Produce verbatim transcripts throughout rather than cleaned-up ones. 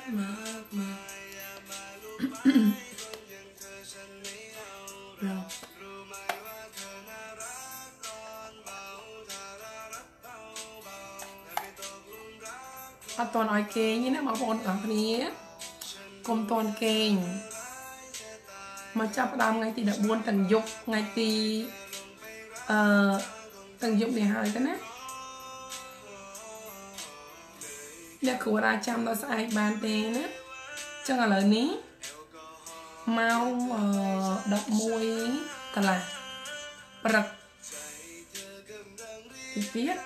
อตอนอ้อยเกงนี่นะมาบอนอ่ะนี้กลมตอนเกงมาจับดามไงตีดับบุญตั้งยกไงตีเอ่อตั้งยกในหายกันนะเนี่ยคือว่าจำเราใส่บานเตงนะจังอะไรนี้เมาเอ่อดอกมวยกันละปรักติเปีย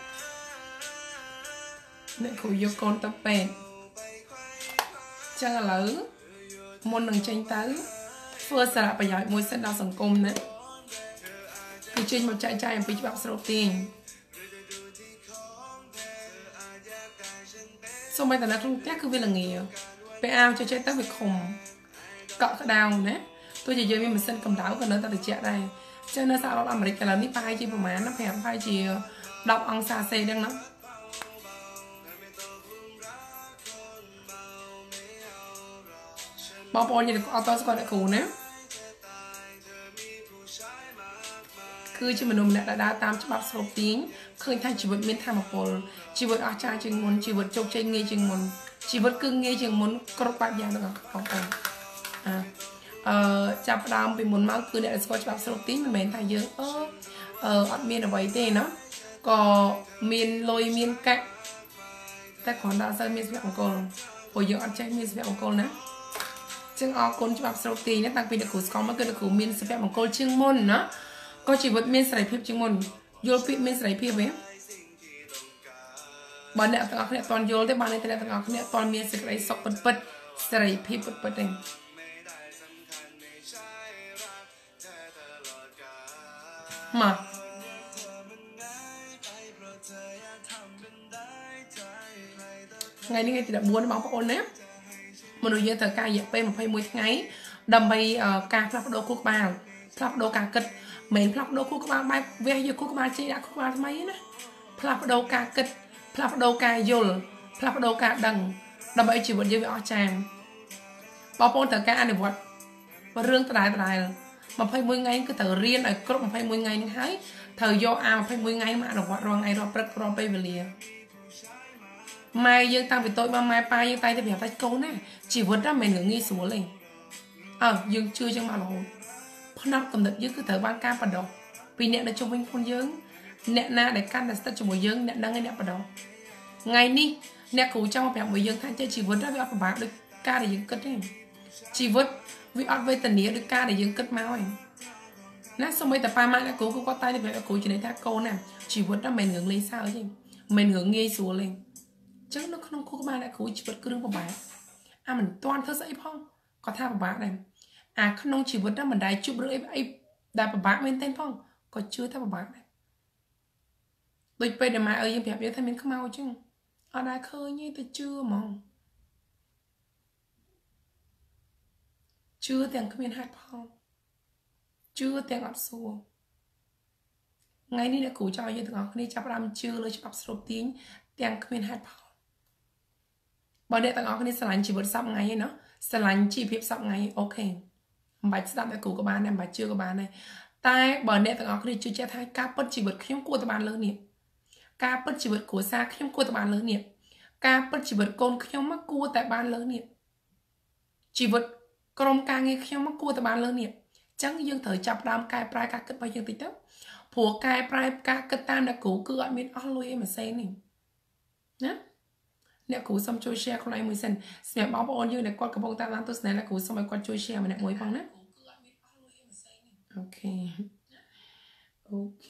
เนี่ยคือยกกอนตะเป็ดจังอะไรมนหนึ่งใจเต้เพื่อสละประโยชน์มวยเส้นดาวสังคมนะคือจริงมันใจใจมันไปแบบสโลตีนสมัยแต่ละทุกแก่คือเวลาเงี้ยไปเอาใจใจตั้งไปข่มเกาะกระดาวนะตัวใหญ่ๆมีมันเส้นกำดาวกันเนื้อตาติเจ้าได้เจ้าเนื้อสาวเราอเมริกาแล้วนี่ไปจีประมาณน้ำแผงไปจีดอกอังซาเซดังนั้นบอปอนยังเอาตัวสกอตคูนะคือชีวิตนุ่มเนี่ยได้ตามฉบับสโลตีนเคยทำชีวิตมีธรรมปอลชีวิตอาจารย์จึงมุนชีวิตโจกใจเงยจึงมุนชีวิตกึ่งเงยจึงมุนกรบปัญญาต่างๆของกันอ่าเอ่อจับดามไปมุนมากคือเนี่ยสกอตฉบับสโลตีนมันเป็นไทยเยอะเออเอ่ออัดเมียนเอาไว้เต้เนาะก็เมียนลอยเมียนแกะแต่ขอดาวเซอร์เมียนสเปรย์ของกอลโอ้ยยังอัดใจเมียนสเปรย์ของกอลนะจึงเอาคนฉบับสโลตีนเนี่ยตั้งปีเด็กขู่สกอลมาเกิดเด็กขู่เมียนสเปรย์ของกอลจึงมุนเนาะก็ชีวิตมีสายพิบจึงมุนโยลพิบมีสายพิบไหมบ้านเนี่ยต่างกันตอนโยลแต่บ้านเนี่ยต่างกันเนี่ยตอนมีสายสกปรกปิดสายพิบปิดปิดเองมาไงนี่ไงติดบัวในบางปอนเนี่ยมนุษย์เยอะแต่กายเยอะไปมันไปมวยไงดำไปการพลับโดคุกบาลพลับโดการกึศเหม็นพลับโดคุกบาลไปเวียอยู่คุกบาลจีดักคุกบาลทำไมนะพลับโดการกึศพลับโดการโยลพลับโดการดังดำไปจีบเยอะไปอจางบางปอนแต่การอันเดียวว่าเรื่องตายตายมาไปมวยไงก็เธอเรียนไอ้กรุ๊ปมาไปมวยไงนี่ให้เธอโยอามาไปมวยไงมาหรอกว่ารอไงรอปรึกรอไปเวลีไม่ยังตั้งไปโต๊ะมาไม่ไปยังตายแต่แบบตายโก้น่ะchỉ vượt ra mình ngưng nghi xuống lên ờ nhưng chưa chẳng mà rồiพนักกำหนดยึดคือเธอบ้านการประดอกปีเนี่ยได้ชมเป็นคนยืงเนี่ยนาได้การได้สตัดชมยืงเนี่ยนั่งไงเนี่ยประดอกไงนี่เนี่ยกูtrongแบบมวยยืงท่านจะchỉ vượt ra với ông bà được ca đểยืงcất đấy chỉ vượt với ông với tình nghĩa được ca đểยืงcất máu ấy nè xong bây giờ pa mai làกูcũng có tay để vậyกูchỉ để thác câu nè chỉ vượt ra mình ngưng lên sao chứ mình ngưng nghi xuống lên chắc nó không có ba lạiกูchỉ vượt cứ đứng vào bà à mình toàn thơ dậy phong có tha vào bà này à không chỉ vượt ra mình đài chụp rưỡi ấy đài vào bà bên tên phong có chưa tha vào bà này đôi bây giờ mà ở những như thế mình không mau chứ ở đài khơi như tôi chưa mong chưa tiền không miền hạt phong chưa tiền ngọt xua ngay đi là cụ cho như thường đi chắp làm chưa lấy chắp sụp tiếng tiền không miền hạt phong bọn đệ tặng cái này sẽ chỉ vượt sắp ngày nó sẽ lành chỉ phép sắp ngày ok bài sắp tại cụ của bạn này bài chưa của bạn này tai bọn đệ tặng cái này chưa chết hai cá bất chỉ vượt khiêm của tụi bạn lớn nè cá bất chỉ vượt của xa khiêm của tụi bạn lớn nè cá bất chỉ vượt con khiêm mắc cua tại bạn lớn nè chỉ vượt con ca nghe khiêm mắc cua tại bạn lớn nè chẳng dương thời chập đam cài prai cá kết bao nhiêu tích tóc phùa cài prai cá kết tam đã cụ cứ gọi miếng áo lui em mà xem nè nháเนี่ยกูซ้ำช่วยแชร์คนไหนมือเส้นเสียบอลบอลยืนในกอดกระโปรงตาล้างตัวเส้นแล้วกูซ้ำไปกอดช่วยแชร์มันเนี่ยมวยฟังนะโอเคโอเค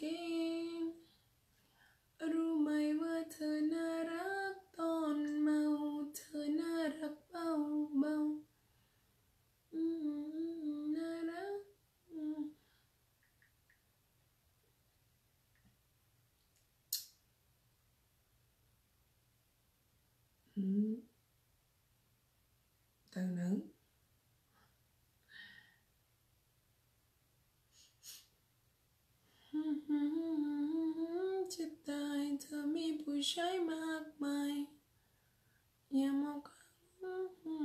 รู้ไหมว่าเธอน่ารักตอนเมาเธอน่ารักเบาเบาน่ารักtừ nữจะตายเธอมีผู้ชายมากมายอย่ามอง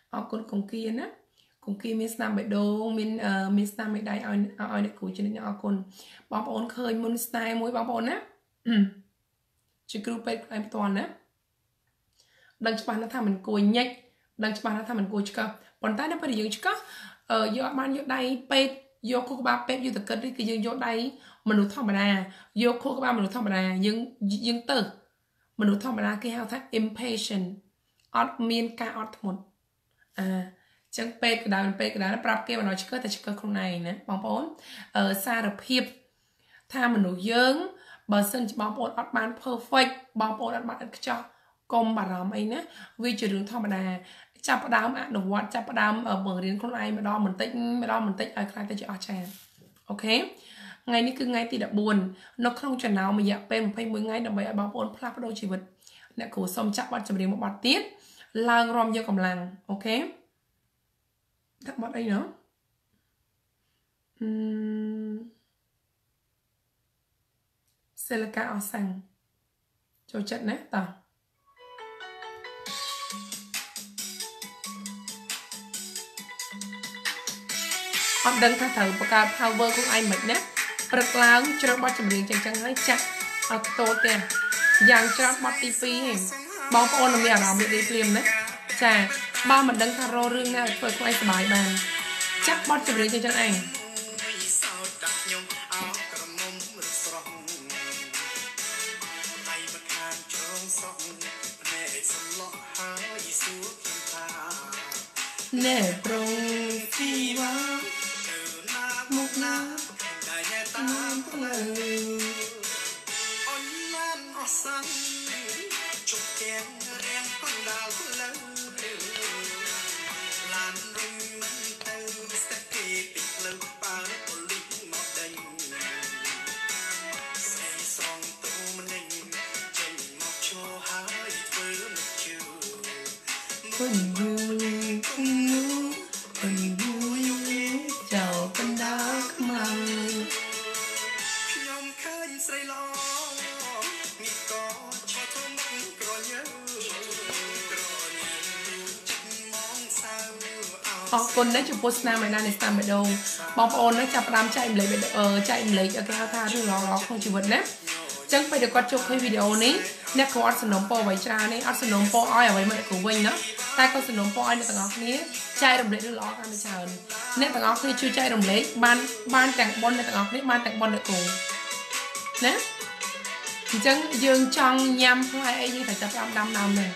ở con cùng kia á cùng kia miền Nam bệ đô miền miền Nam bệ đại ở ở này cũ cho nên ở con bóng ôn khơi môn style mối bóng ôn á chỉ group bệ em toàn á đằng cho bạn nó thà mình cùi nhách đằng cho bạn nó thà mình cùi cho còn tay nó phải dựng cho ờ do bạn vô đây bệ vô cô ba bệ vô thực kết đi cái dương vô đây mình đủ thông mà vô cô ba mình đủ thông mà dương dương từ mình đủ thông mà cái hao thắt impatient ọt miên ca ọt một à chẳng pe cái đào pe cái đào nó prap kia mà nói chỉ cóแต่chỉ có con này nè bóng bóng ở xa được hiệp tha mình đủ dướng bờ sân bóng bóng ọt bán perfect bóng bóng ọt bán cho công bà rắm ấy nè vì chỉ đường thông mà chắp đám ạ đồ vật chắp đám ở bờ đến con này mà đo mình tích mà đo mình tích ở cái tay chỉ ở tràn ok ngàyนี้คือngày thì đã buồn nó không chừng nào mà dẹp pe một phay mười ngày đồng bày bóng bóng plap đôi chỉ vật nè cổ xong chắc bắt chấm điểm một bát tiết lang rom vô cầm làng ok thắc mắc đây nữa uhm. Silica ở sành cho trận nè tao ọt đấng thang thử bậc cao power của anh mình nè bật láng cho nó bắt chấm điểm chẳng chẳng hay chắc ở tô tiền dạng cho bắt ti phi bóng ôn là mẹ đó mẹ đi phim đấy chà ba mình đang tharo rương nào phải quay sờ bài bàn chắc bắt chụp đến cho chân anh nè pro phi ba một na nam lời chúc kén đen con đào lớn làn rừng mây tây sẽ kịp lâu ba của lính một đêm say song tu mình chạy một chỗ hái với một chiều quân vui quân vui quân vui chào con đá come lòng nhom khơi say lo họ con đấy chụp post nam này này tam đâu bóng ôn nó chập đám chạy lấy ờ chạy lấy cho cái hao tha thứ nó nó không chịu vật nè chẳng phải được quay chụp cái video này nè có Arsenal po vậy cha này Arsenal po ai ở vậy mà của mình đó ta có Arsenal po ai này tầng ngọc này chạy đồng lệ được ló ra mới chờ nè tầng ngọc này chưa chạy đồng lệ ban ban tặng bon này tầng ngọc này ban tặng bon được cùng nè chẳng dương trong nhâm hai ấy như phải tập đam đam đam này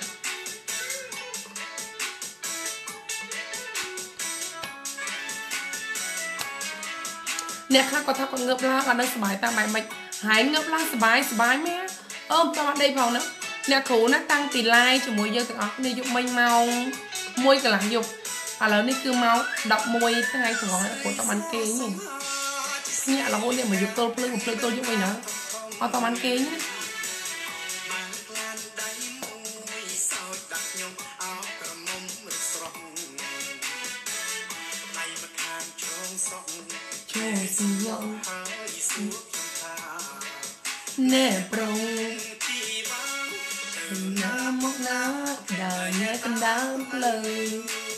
nè khác có thắc con ngợp la bạn đang sờ bài ta bài mạch hãy ngợp la sờ bài sờ bài mẹ ôm cho bạn đây vào nữa nè khổ nó tăng tỷ like cho mùi dơ tặng óc đi dụng mênh màu môi cả làng dục à lớn đi cứ máu đọc môi thế này thằng gọi của tao ăn kê nhỉ nhẹ là hôn điện mà dục tôi plei một plei tôi dụng mênh nữa ở tao ăn kê nhé nè prong na mốc na đời nhé con đám lời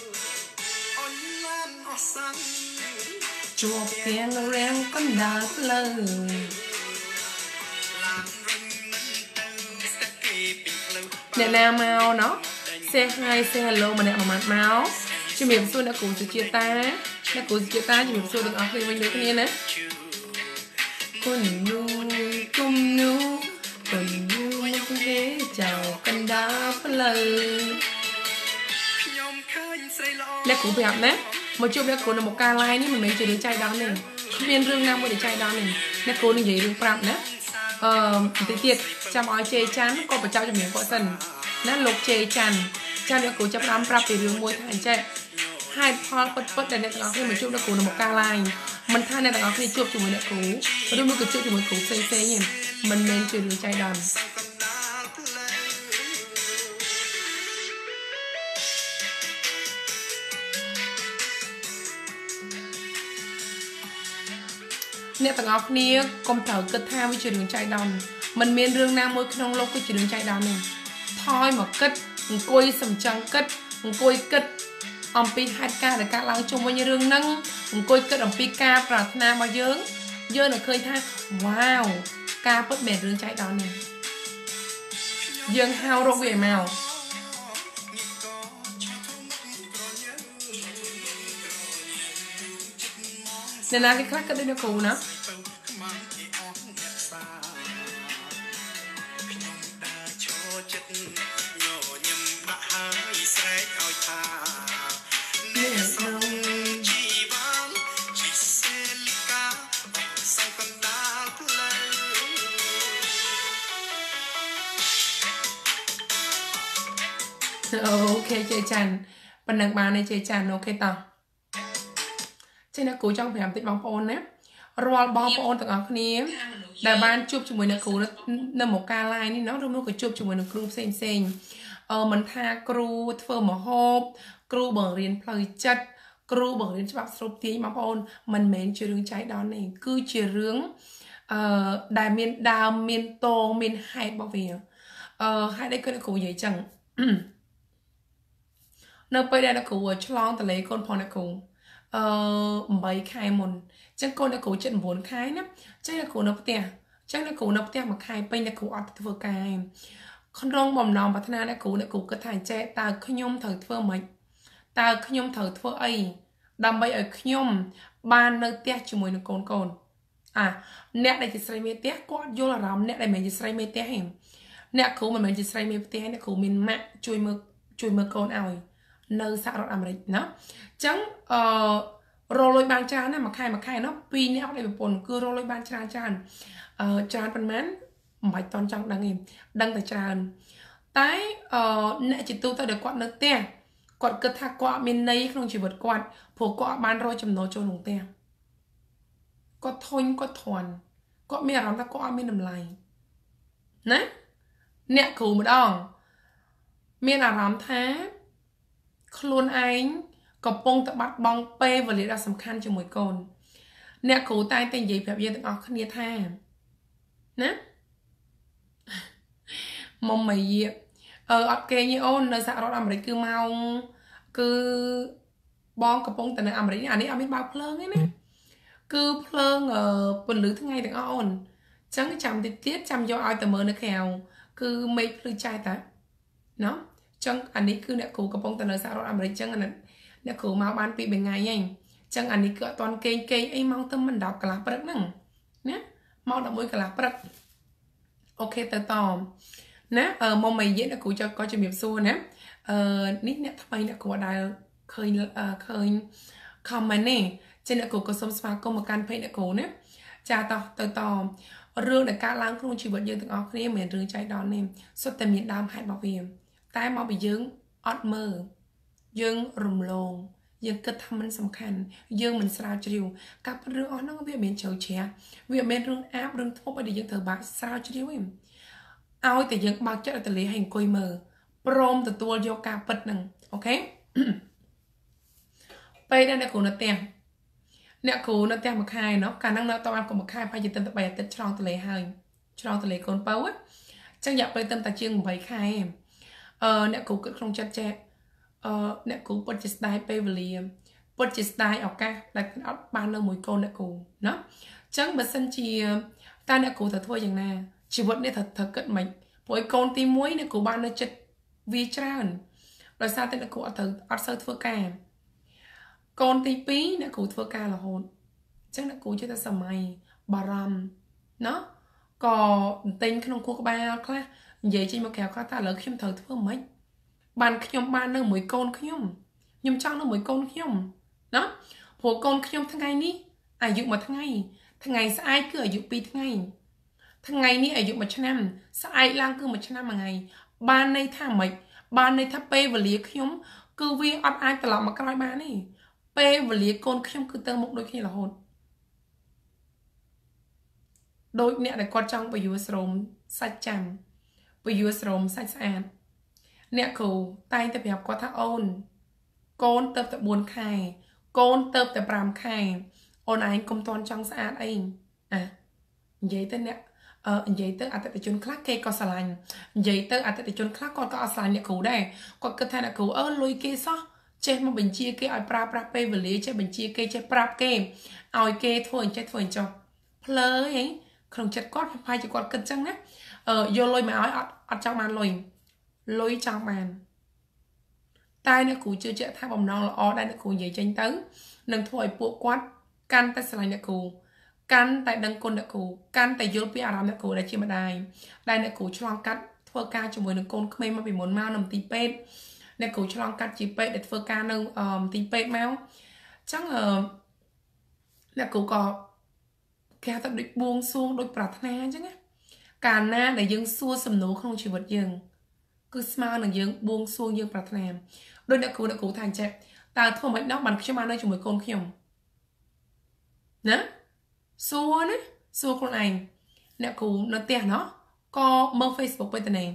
chuột kia nó reng con đám lời nè nào mau nó xe hai xe hello mà nè mà mặt máu chứ miệng xuôi đã cùng sự chia ta đã cùng chia ta chứ miệng xuôi được ở khi mình đấy cái nè con nu con nu con nu không ghé chào con đá lời nè cũng đẹp nè một chút bé cũng là một ca like ní mình mấy chơi đến trai đó này không viên rương nam mới để trai đó này nè cô như vậy rương prap nè ờ tí tiệt chăm ói chê chán có phải trao cho miệng có sần nè lục chê chán cha nè cô chăm đám prap thì rương môi thành chạy hai pol bất bất để nè tao khi mình chụp nó cũng là một ca like mình thay nè tao khi chụp cho mình nè cũ và đôi lúc chụp cho mình cũ xê xê nhỉ mình nên chơi đường trai đòn nè tao ngọc nia công thở cơ tham với chơi đường trai đòn mình miền rương nam môi không lâu cái chơi đường trai đòn này thôi mà cất côi sầm trăng cất côi cất អំពីហេតុការណ៍ដែលកើតឡើងជុំវិញរឿងហ្នឹងអង្គុយគិតអំពីការប្រាថ្នារបស់យើងយើងនឹងឃើញថាវ៉ាវការពិតមែនរឿងចៃដន្យនេះយើងហៅរកវាឲ្យមកអ្នកណាគេខ្លះគិតដូចអ្នកគ្រូណាអូខេជ័យច័ន្ទប៉ុណ្ណឹងបានទេជ័យច័ន្ទអូខេតោះចេះអ្នកគ្រូចង់ប្រាប់តិចបងប្អូនណារាល់បងប្អូនទាំងអស់គ្នាដែលបានជួបជាមួយអ្នកគ្រូនៅមកការ live នេះเนาะឬមកក៏ជួបជាមួយនឹងគ្រូផ្សេងផ្សេងអឺមិនថាគ្រូធ្វើមហូបគ្រូបង្រៀនផ្លូវចិត្តគ្រូបង្រៀនច្បាប់ស្រូបទាញបងប្អូនមិនមែនជារឿងចៃដន្យទេគឺជារឿងអឺដែលមានដើមមានតងមានហេតុរបស់វាអឺហេតុអីក៏អ្នកគ្រូនិយាយចឹងនៅពេលដែលអ្នកគ្រូឆ្លងតលេកូនផងអ្នកគ្រូអឺeightខែមុនចឹងកូនអ្នកគ្រូជិតnineខែណាចឹងអ្នកគ្រូនៅផ្ទះចឹងអ្នកគ្រូនៅផ្ទះមួយខែពេញអ្នកគ្រូអត់ធ្វើការក្នុងបំណងប្រាថ្នាអ្នកគ្រូអ្នកគ្រូគិតថាចេះតើខ្ញុំត្រូវធ្វើម៉េចតើខ្ញុំត្រូវធ្វើអីដើម្បីឲ្យខ្ញុំបាននៅផ្ទះជាមួយនឹងកូនកូនអាអ្នកដែលជាស្រីមេផ្ទះគាត់យល់អារម្មណ៍អ្នកដែលមិនជាស្រីមេផ្ទះទេអ្នកគ្រូមិនមែនជាស្រីមេផ្ទះអ្នកគ្រូមានម៉ាក់ជួយមើលជួយមើលកូនឲ្យនៅសហរដ្ឋអាមេរិកណាអញ្ចឹងអឺរលុយបានច្រើនណាមួយខែមួយខែនោះពីរនាក់ប្តីប្រពន្ធគឺរលុយបានច្រើនច្រើនអឺច្រើនប៉ុន្មានមិនបាច់តន់ចង់ដឹងទេដឹងតែច្រើនតែអឺអ្នកជាទូទៅដែលគាត់នៅផ្ទះគាត់គិតថាគាត់មានន័យក្នុងជីវិតគាត់ព្រោះគាត់បានរកចំណូលចូលក្នុងផ្ទះគាត់ធុញគាត់ធន់គាត់មានអារម្មណ៍ថាគាត់អត់មានតម្លៃណាអ្នកគ្រូម្ដងមានអារម្មណ៍ថាខ្លួនឯងកំពុងតែបាត់បង់ពេលវេលាដ៏សំខាន់ជាមួយកូនអ្នកគ្រូតែងតែនិយាយប្រាប់យើងទាំងអស់គ្នាថាណាមុំមកយាអឺអត់គេញអូននៅសហរដ្ឋអាមេរិកគឺម៉ោងគឺបងកំពុងតែនៅអាមេរិកអានេះអត់មានបើកភ្លើងទេណាគឺភ្លើងពន្លឺថ្ងៃទាំងអស់អូនអញ្ចឹងចាំតិចទៀតចាំយកឲ្យទៅមើលនៅក្រៅគឺមេឃភ្លឺចែកតាណោះចឹងអានេះគឺអ្នកគ្រូកំពុងតែនៅសហរដ្ឋអាមេរិកចឹងអានេះអ្នកគ្រូមកបានពីរថ្ងៃហើយចឹងអានេះគឺអត់ទាន់គេងគេងអីមកទៅមិនដប់កន្លះព្រឹកហ្នឹងណាមកelevenកន្លះព្រឹកអូខេទៅតណាអឺមុំមកនិយាយអ្នកគ្រូចក៏ជំរាបសួរណាអឺនេះអ្នកថ្មីអ្នកគ្រូដែលឃើញឃើញ comment នេះចឹងអ្នកគ្រូក៏សូមស្វាគមន៍មកកាន់ page អ្នកគ្រូណាចាតោះទៅតរឿងដែលកើតឡើងក្នុងជីវិតយើងទាំងអស់គ្នាមិនមែនរឿងចៃដន្យទេសុទ្ធតែមានដើមហេតុរបស់វាតែមកពីយើងអត់មើលយើងរំលងយើងគិតថាมันសំខាន់យើងមិនស្រាវជ្រាវកាប់រឿងអស់ហ្នឹងវាមានជ្រៅជ្រះវាមានរឿងអាបរឿងធប់ឲ្យយើងត្រូវបាក់ស្រាវជ្រាវឯងឲ្យតែយើងបើកចិត្តឲ្យតលេឲ្យអង្គុយមើលព្រមទទួលយកការពិតហ្នឹងអូខេពេលដែលអ្នកគ្រូនៅផ្ទះអ្នកគ្រូនៅផ្ទះមួយខែเนาะកាលហ្នឹងនៅតបានក៏មួយខែប្រហែលជាទៅ3អាទិត្យឆ្លងតលេហើយឆ្លងតលេកូនបើអញ្ចឹងរយៈពេលទៅតែជាងeightខែអឺអ្នកគ្រូគិតក្នុងចិត្តចេះអឺអ្នកគ្រូពិតជាស្ដាយពេលវេលាពិតជាស្ដាយឱកាសដែលអត់បាននៅមួយកូនអ្នកគ្រូណាអញ្ចឹងបើសិនជាតើអ្នកគ្រូត្រូវធ្វើយ៉ាងណាជីវិតនេះត្រូវត្រូវគិតមិនព្រោះកូនទីoneអ្នកគ្រូបាននៅចិត្តវាច្រើនដោយសារតែអ្នកគ្រូអត់ត្រូវអត់សូវធ្វើការកូនទីtwoអ្នកគ្រូធ្វើការរហូតអញ្ចឹងអ្នកគ្រូជឿថាសម័យបារម្ភណាក៏ទិញក្នុងគូក្បាលខ្លះនិយាយចេញមកក្រៅខ្លះថាឥឡូវខ្ញុំត្រូវធ្វើម៉េចបានខ្ញុំបាននៅមួយកូនខ្ញុំខ្ញុំចង់នៅមួយកូនខ្ញុំណាព្រោះកូនខ្ញុំថ្ងៃនេះអាយុមួយថ្ងៃថ្ងៃស្អែកគឺអាយុtwoថ្ងៃថ្ងៃនេះអាយុoneឆ្នាំស្អែកឡើងគឺoneឆ្នាំមួយថ្ងៃបានន័យថាម៉េចបានន័យថាពេលវេលាខ្ញុំគឺវាអត់អាចត្រឡប់មកក្រោយបានទេពេលវេលាកូនខ្ញុំគឺទៅមុខដូចគ្នារហូតដូចអ្នកដែលគាត់ចង់ពយល់ស្រោមសាច់ចាំពយល់ស្រោមសាច់ស្អាតអ្នកគ្រូតែងតែប្រាប់គាត់ថាអូនកូនទៅតែfourខែកូនទៅតែfiveខែអូនឯងកុំតន់ចង់ស្អាតអីអានិយាយទៅអ្នកអឺនិយាយទៅអតិថិជនខ្លះគេក៏ស្រឡាញ់និយាយទៅអតិថិជនខ្លះគាត់ក៏អត់ស្រឡាញ់អ្នកគ្រូដែរគាត់គិតថាអ្នកគ្រូអើលុយគេសោះចេះមកបញ្ជាគេឲ្យប្រើប្រាស់ពេលវេលាចេះបញ្ជាគេចេះប្រាប់គេឲ្យគេធ្វើអញ្ចេះធ្វើអញ្ចោះភ្លើហីក្នុងចិត្តគាត់ប្រហែលជាគាត់គិតចឹងណាអឺយកលុយមកឲ្យអត់អត់ចង់បានលុយលុយចង់បានតែអ្នកគ្រូជឿជាក់ថាបំណងល្អដែលអ្នកគ្រូនិយាយចេញទៅនឹងធ្វើឲ្យពួកគាត់កាន់តែស្រឡាញ់អ្នកគ្រូកាន់តែដឹងគុណអ្នកគ្រូកាន់តែយល់ពីអារម្មណ៍អ្នកគ្រូដែលជាម្ដាយដែលអ្នកគ្រូឆ្លងកាត់ធ្វើការជាមួយនឹងកូនក្មេងមកពីមុនមកនៅមន្ទីរពេទ្យអ្នកគ្រូឆ្លងកាត់ជាពេទ្យដែលធ្វើការនៅមន្ទីរពេទ្យមកអញ្ចឹងអឺអ្នកគ្រូក៏គេហៅថាដូចបួងសួងដូចប្រាថ្នាអញ្ចឹងណាកាលណាដែលយើងសួរសំណួរក្នុងជីវិតយើងគឺស្មើនឹងយើងបួងសួងយើងប្រាថ្នាដូចអ្នកគ្រូអ្នកគ្រូថាអញ្ចឹងតើធ្វើមិនដល់បានខ្ញុំបាននៅជាមួយកូនខ្ញុំណាសួរណាសួរខ្លួនឯងអ្នកគ្រូនៅផ្ទះណោះក៏មើល Facebook ទៅណែ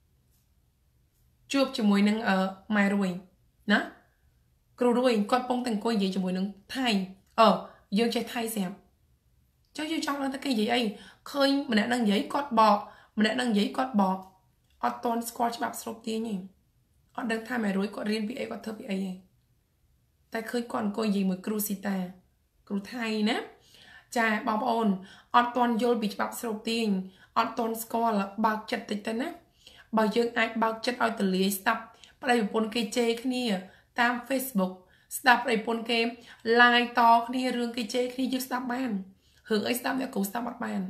ជួបជាមួយនឹងអឺម៉ែរួយណាគ្រូរួយគាត់ពងតែអង្គុយនិយាយជាមួយនឹងថៃអឺយើងចេះថៃស្រាប់ចុះយើងចង់ដឹងតែគេនិយាយអីឃើញម្នាក់នឹងនិយាយគាត់បកម្នាក់នឹងនិយាយគាត់បអត់តន់ស្គាល់ច្បាប់ស្រុកទាញទេអត់ដឹងថាម៉ែរួយគាត់រៀនពីអីគាត់ធ្វើពីអីទេតែឃើញគាត់អង្គុយនិយាយមួយគ្រូស៊ីតាគ្រូថៃណាចាបងប្អូនអត់តន់យល់ពីច្បាប់ស្រុកទាញអត់តន់ស្គាល់បើកចិត្តតិចទៅណាបើយើងអាចបើកចិត្តឲ្យទលាយស្ដាប់ប្តីប្រពន្ធគេជេរគ្នាតាម Facebook ស្ដាប់ប្តីប្រពន្ធគេ live តគ្នារឿងគេជេរគ្នាយើងស្ដាប់បានរឿងអីស្ដាប់អ្នកគ្រូស្ដាប់អត់បាន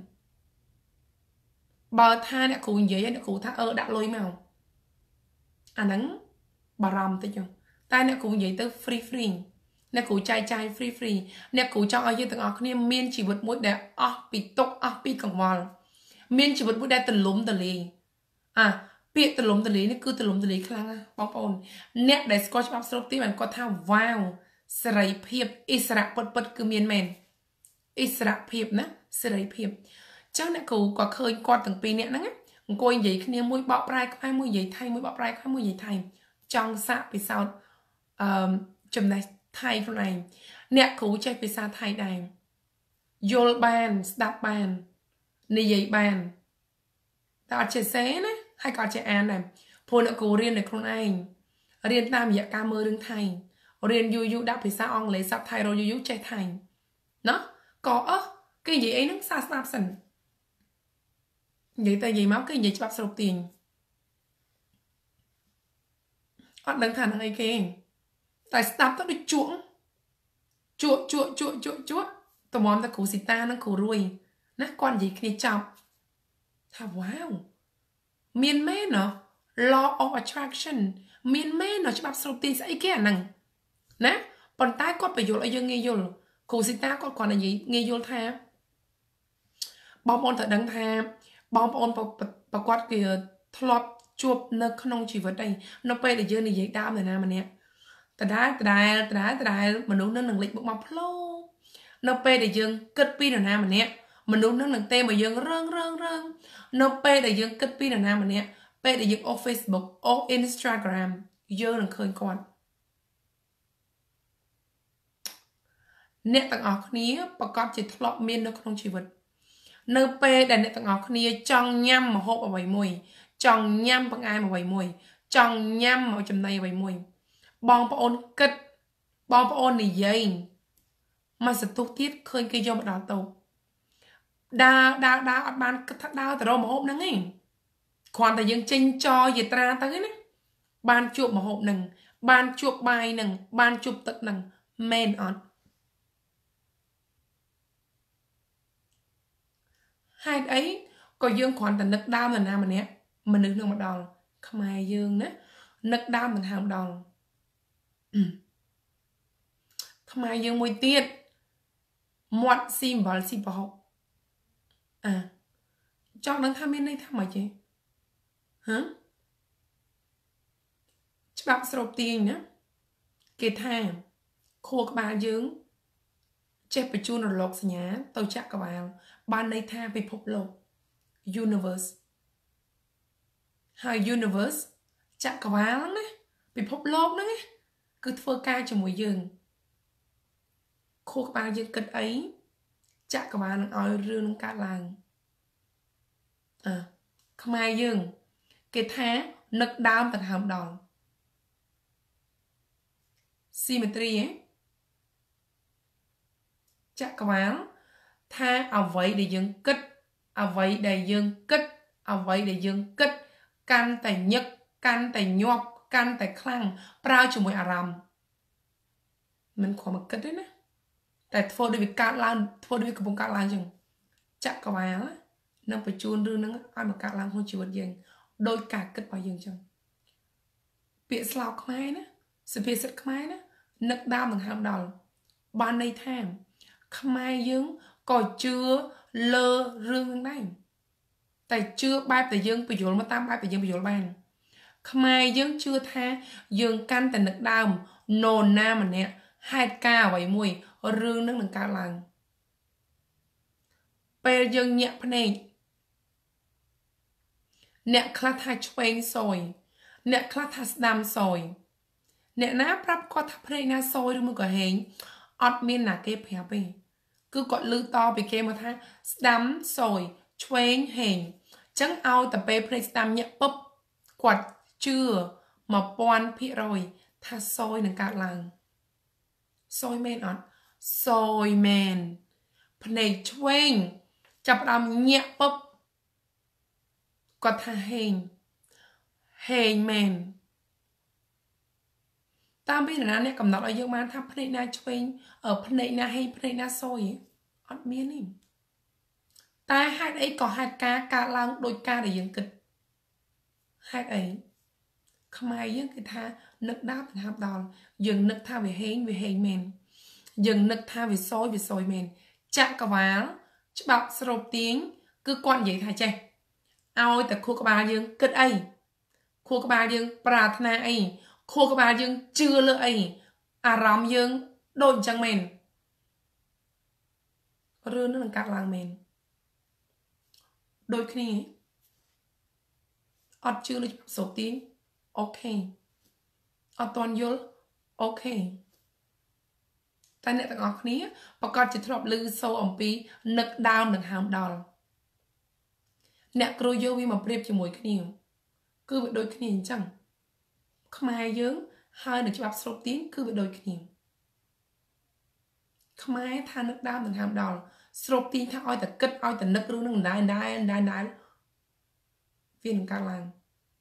បើថាអ្នកគ្រូនិយាយអ្នកគ្រូថាអឺដាក់លុយមកអាហ្នឹងបារម្ភតិចតែអ្នកគ្រូនិយាយទៅ free free អ្នកគ្រូចាយចាយ free free អ្នកគ្រូចង់ឲ្យយើងទាំងអស់គ្នាមានជីវិតមួយដែលអស់ពីទុក្ខអស់ពីកង្វល់មានជីវិតមួយដែលទលំទលាយអាពាក្យទលំទលាយនេះគឺទលំទលាយខ្លាំងណាស់បងប្អូនអ្នកដែលស្គាល់ច្បាប់ស្រុកទីបានគាត់ថាវ៉ាវសេរីភាពអិសរៈពិតពិតគឺមានមែនអិសរៈភាពណាសេរីភាពចឹងអ្នកគ្រូក៏ឃើញគាត់ទាំងពីរនាក់ហ្នឹងអង្គុយនិយាយគ្នាមួយបកប្រែខ្មែរមួយនិយាយថៃមួយបកប្រែខ្មែរមួយនិយាយថៃចង់សាកពិសោធន៍អឺចំណេះថៃខ្លួនឯងអ្នកគ្រូចេះភាសាថៃដែរយល់បានស្ដាប់បាននិយាយបានតែអត់ចេះសេណាហើយក៏អត់ចេះអានដែរព្រោះអ្នកគ្រូរៀននៅខ្លួនឯងរៀនតាមរយៈការមើលរឿងថៃរៀនយូរយូរដាក់ភាសាអង់គ្លេសសាប់ថៃរយូរយូរចេះថៃណាក៏អឺគេនិយាយអីហ្នឹងសាស្ដាប់សិននិយាយទៅនិយាយមកគេនិយាយច្បាប់ស្រុកទាញអត់ដឹងថានឹងអីគេតែស្ដាប់ទៅដូចជក់ជក់ជក់ជក់ជក់ជក់តម្រាំតែគ្រូស៊ីតានិងគ្រូរួយណាគាត់និយាយគ្នាចប់ថាវ៉ាវមានមែនណោះ law of attraction មានមែនណោះច្បាប់ស្រុកទាញស្អីគេអាហ្នឹងណាប៉ុន្តែគាត់បញ្យល់ឲ្យយើងងាយយល់គ្រូស៊ីតាគាត់គាត់និយាយងាយយល់ថាបងប្អូនត្រូវដឹងថាបងប្អូនប្រកបគេធ្លាប់ជួបនៅក្នុងជីវិតអីនៅពេលដែលយើងនិយាយដើមនរណាម្នាក់ដដែលដដែលដដែលដដែលមនុស្សនឹងនឹងលេចមុខមកផ្លោនៅពេលដែលយើងគិតពីនរណាម្នាក់មនុស្សនឹងនឹងទេមកយើងរើងរើងរើងនៅពេលដែលយើងគិតពីនរណាម្នាក់ពេលដែលយើងអូស Facebook អូស Instagram យើងនឹងឃើញគាត់អ្នកទាំងអស់គ្នាប្រកាសជាធ្លាប់មាននៅក្នុងជីវិតនៅពេលដែលអ្នកទាំងអស់គ្នាចង់ញ៉ាំម្ហូបអ្វីមួយចង់ញ៉ាំបង្អែមអ្វីមួយចង់ញ៉ាំមកចំណីអ្វីមួយបងប្អូនគិតបងប្អូននិយាយមកសន្ទុះទៀតឃើញគេយកមកដល់តោដើរដើរដើរអត់បានគិតថាដើរទៅរកម្ហូបហ្នឹងឯងគ្រាន់តែយើងចេញចយត្រាទៅណាបានជួបម្ហូបហ្នឹងបានជួបបាយហ្នឹងបានជួបទឹកហ្នឹងមែនអត់ហេតុអីក៏យើងគ្រាន់តែនឹកដើមនរណាម្នាក់មនុស្សនឹងមកដល់ខ្មែរយើងណានឹកដើមមិនហើមដល់ខ្មែរយើងមួយទៀតមាត់ស៊ីអំបិលស៊ីប្រហុកអាចង់ដឹងថាមានន័យថាម៉េចទេហ៎ច្បាប់ស្រូបទាញណាគេថាខួរក្បាលយើងចេះបញ្ជូនរលកសញ្ញាទៅចក្រវាឡបានន័យថាពិភពលោក universe ហើយ universe ចក្រវាឡណាពិភពលោកហ្នឹងគឺធ្វើការជាមួយយើងខួរក្បាលយើងគិតអីចក្រវាឡនឹងឲ្យរឿងនឹងកើតឡើងអើខ្មែរយើងគេថានឹកដើមដង្ហើមដល់ symmetry ấy chắc các bạn tha ở vậy để dương kích ở vậy để dương kích ở vậy để dương kích căn tại nhật căn tại nhọc căn tại khăn prao cho mỗi aram mình có một kích đấy nè tại phô đi việc cắt lan phô đi việc công cắt lan chừng chắc các bạn nâng phải chuôn đưa nâng ai mà cắt lan không chịu vật dừng đôi cả kích vào dừng chừng bị sọc khmai nè sự bị sực khmai nè nực đau bằng hàm đòn ban này tham khmai dương coi chưa lơ rương này tại chưa bay tại dương bị dồn mà tam bay tại dương bị dồn bàn khmai dương chưa tha dương căn tại nực đau nồn nam mà nè hai ca vậy mùi rương nâng nâng cao làng bây dương nhẹ phần này nè khá thai chuen sôi nè khá thai đam sôi nè ná prap có thắp này na sôi rồi mới có hình ọt miên là kê phép bì cứ gọi lư to bị kê mà thang đam sôi chuen hình chẳng ao tập bê phê đam nhẹ bấp quạt chưa mà bọn phị rồi tha sôi nâng cao làng sôi men ọt sôi men phần này chuen chập đam nhẹ bấp có thà hình hình men ta biết là nè cầm nó ở dương man thắp phần na chuen ở phần này na hay phần na sôi ọt miên đi ta hai ấy có hai ca ca lang đôi ca để dương kịch hai ấy không ai dương cái tha nực đáp thành hạp đòn dừng nực tha về hình về hình men dừng nực tha về sôi về sôi men chạm cả vá bọc sộp tiếng cứ quan vậy thay che aoแต่ครูกบาយើងគិតអីครูกบาយើងប្រាថ្នាអីครูกบาយើងជឿលើអីអារម្មណ៍យើងដូចអញ្ចឹងមែនរឿងនឹងកាត់ឡើងមែនដូចគ្នាអត់ជឿលើសោកទៀងអូខេអត់តន់យល់អូខេតែអ្នកទាំងអស់គ្នាប្រកាសជាធ្លាប់ឮសូរអំពីនឹកដើមនឹងហើមដល់អ្នកគ្រូយើងវាមកប្រៀបជាមួយគ្នាគឺវាដូចគ្នាអញ្ចឹងខ្មែរយើងហើយនឹងច្បាប់ស្រូបទានគឺវាដូចគ្នាខ្មែរថានឹកដើមនឹងហើមដល់ស្រូបទានថាឲ្យតែគិតឲ្យតែនឹករឿងនឹងដែរដែរដែរដែរវានឹងកើតឡើង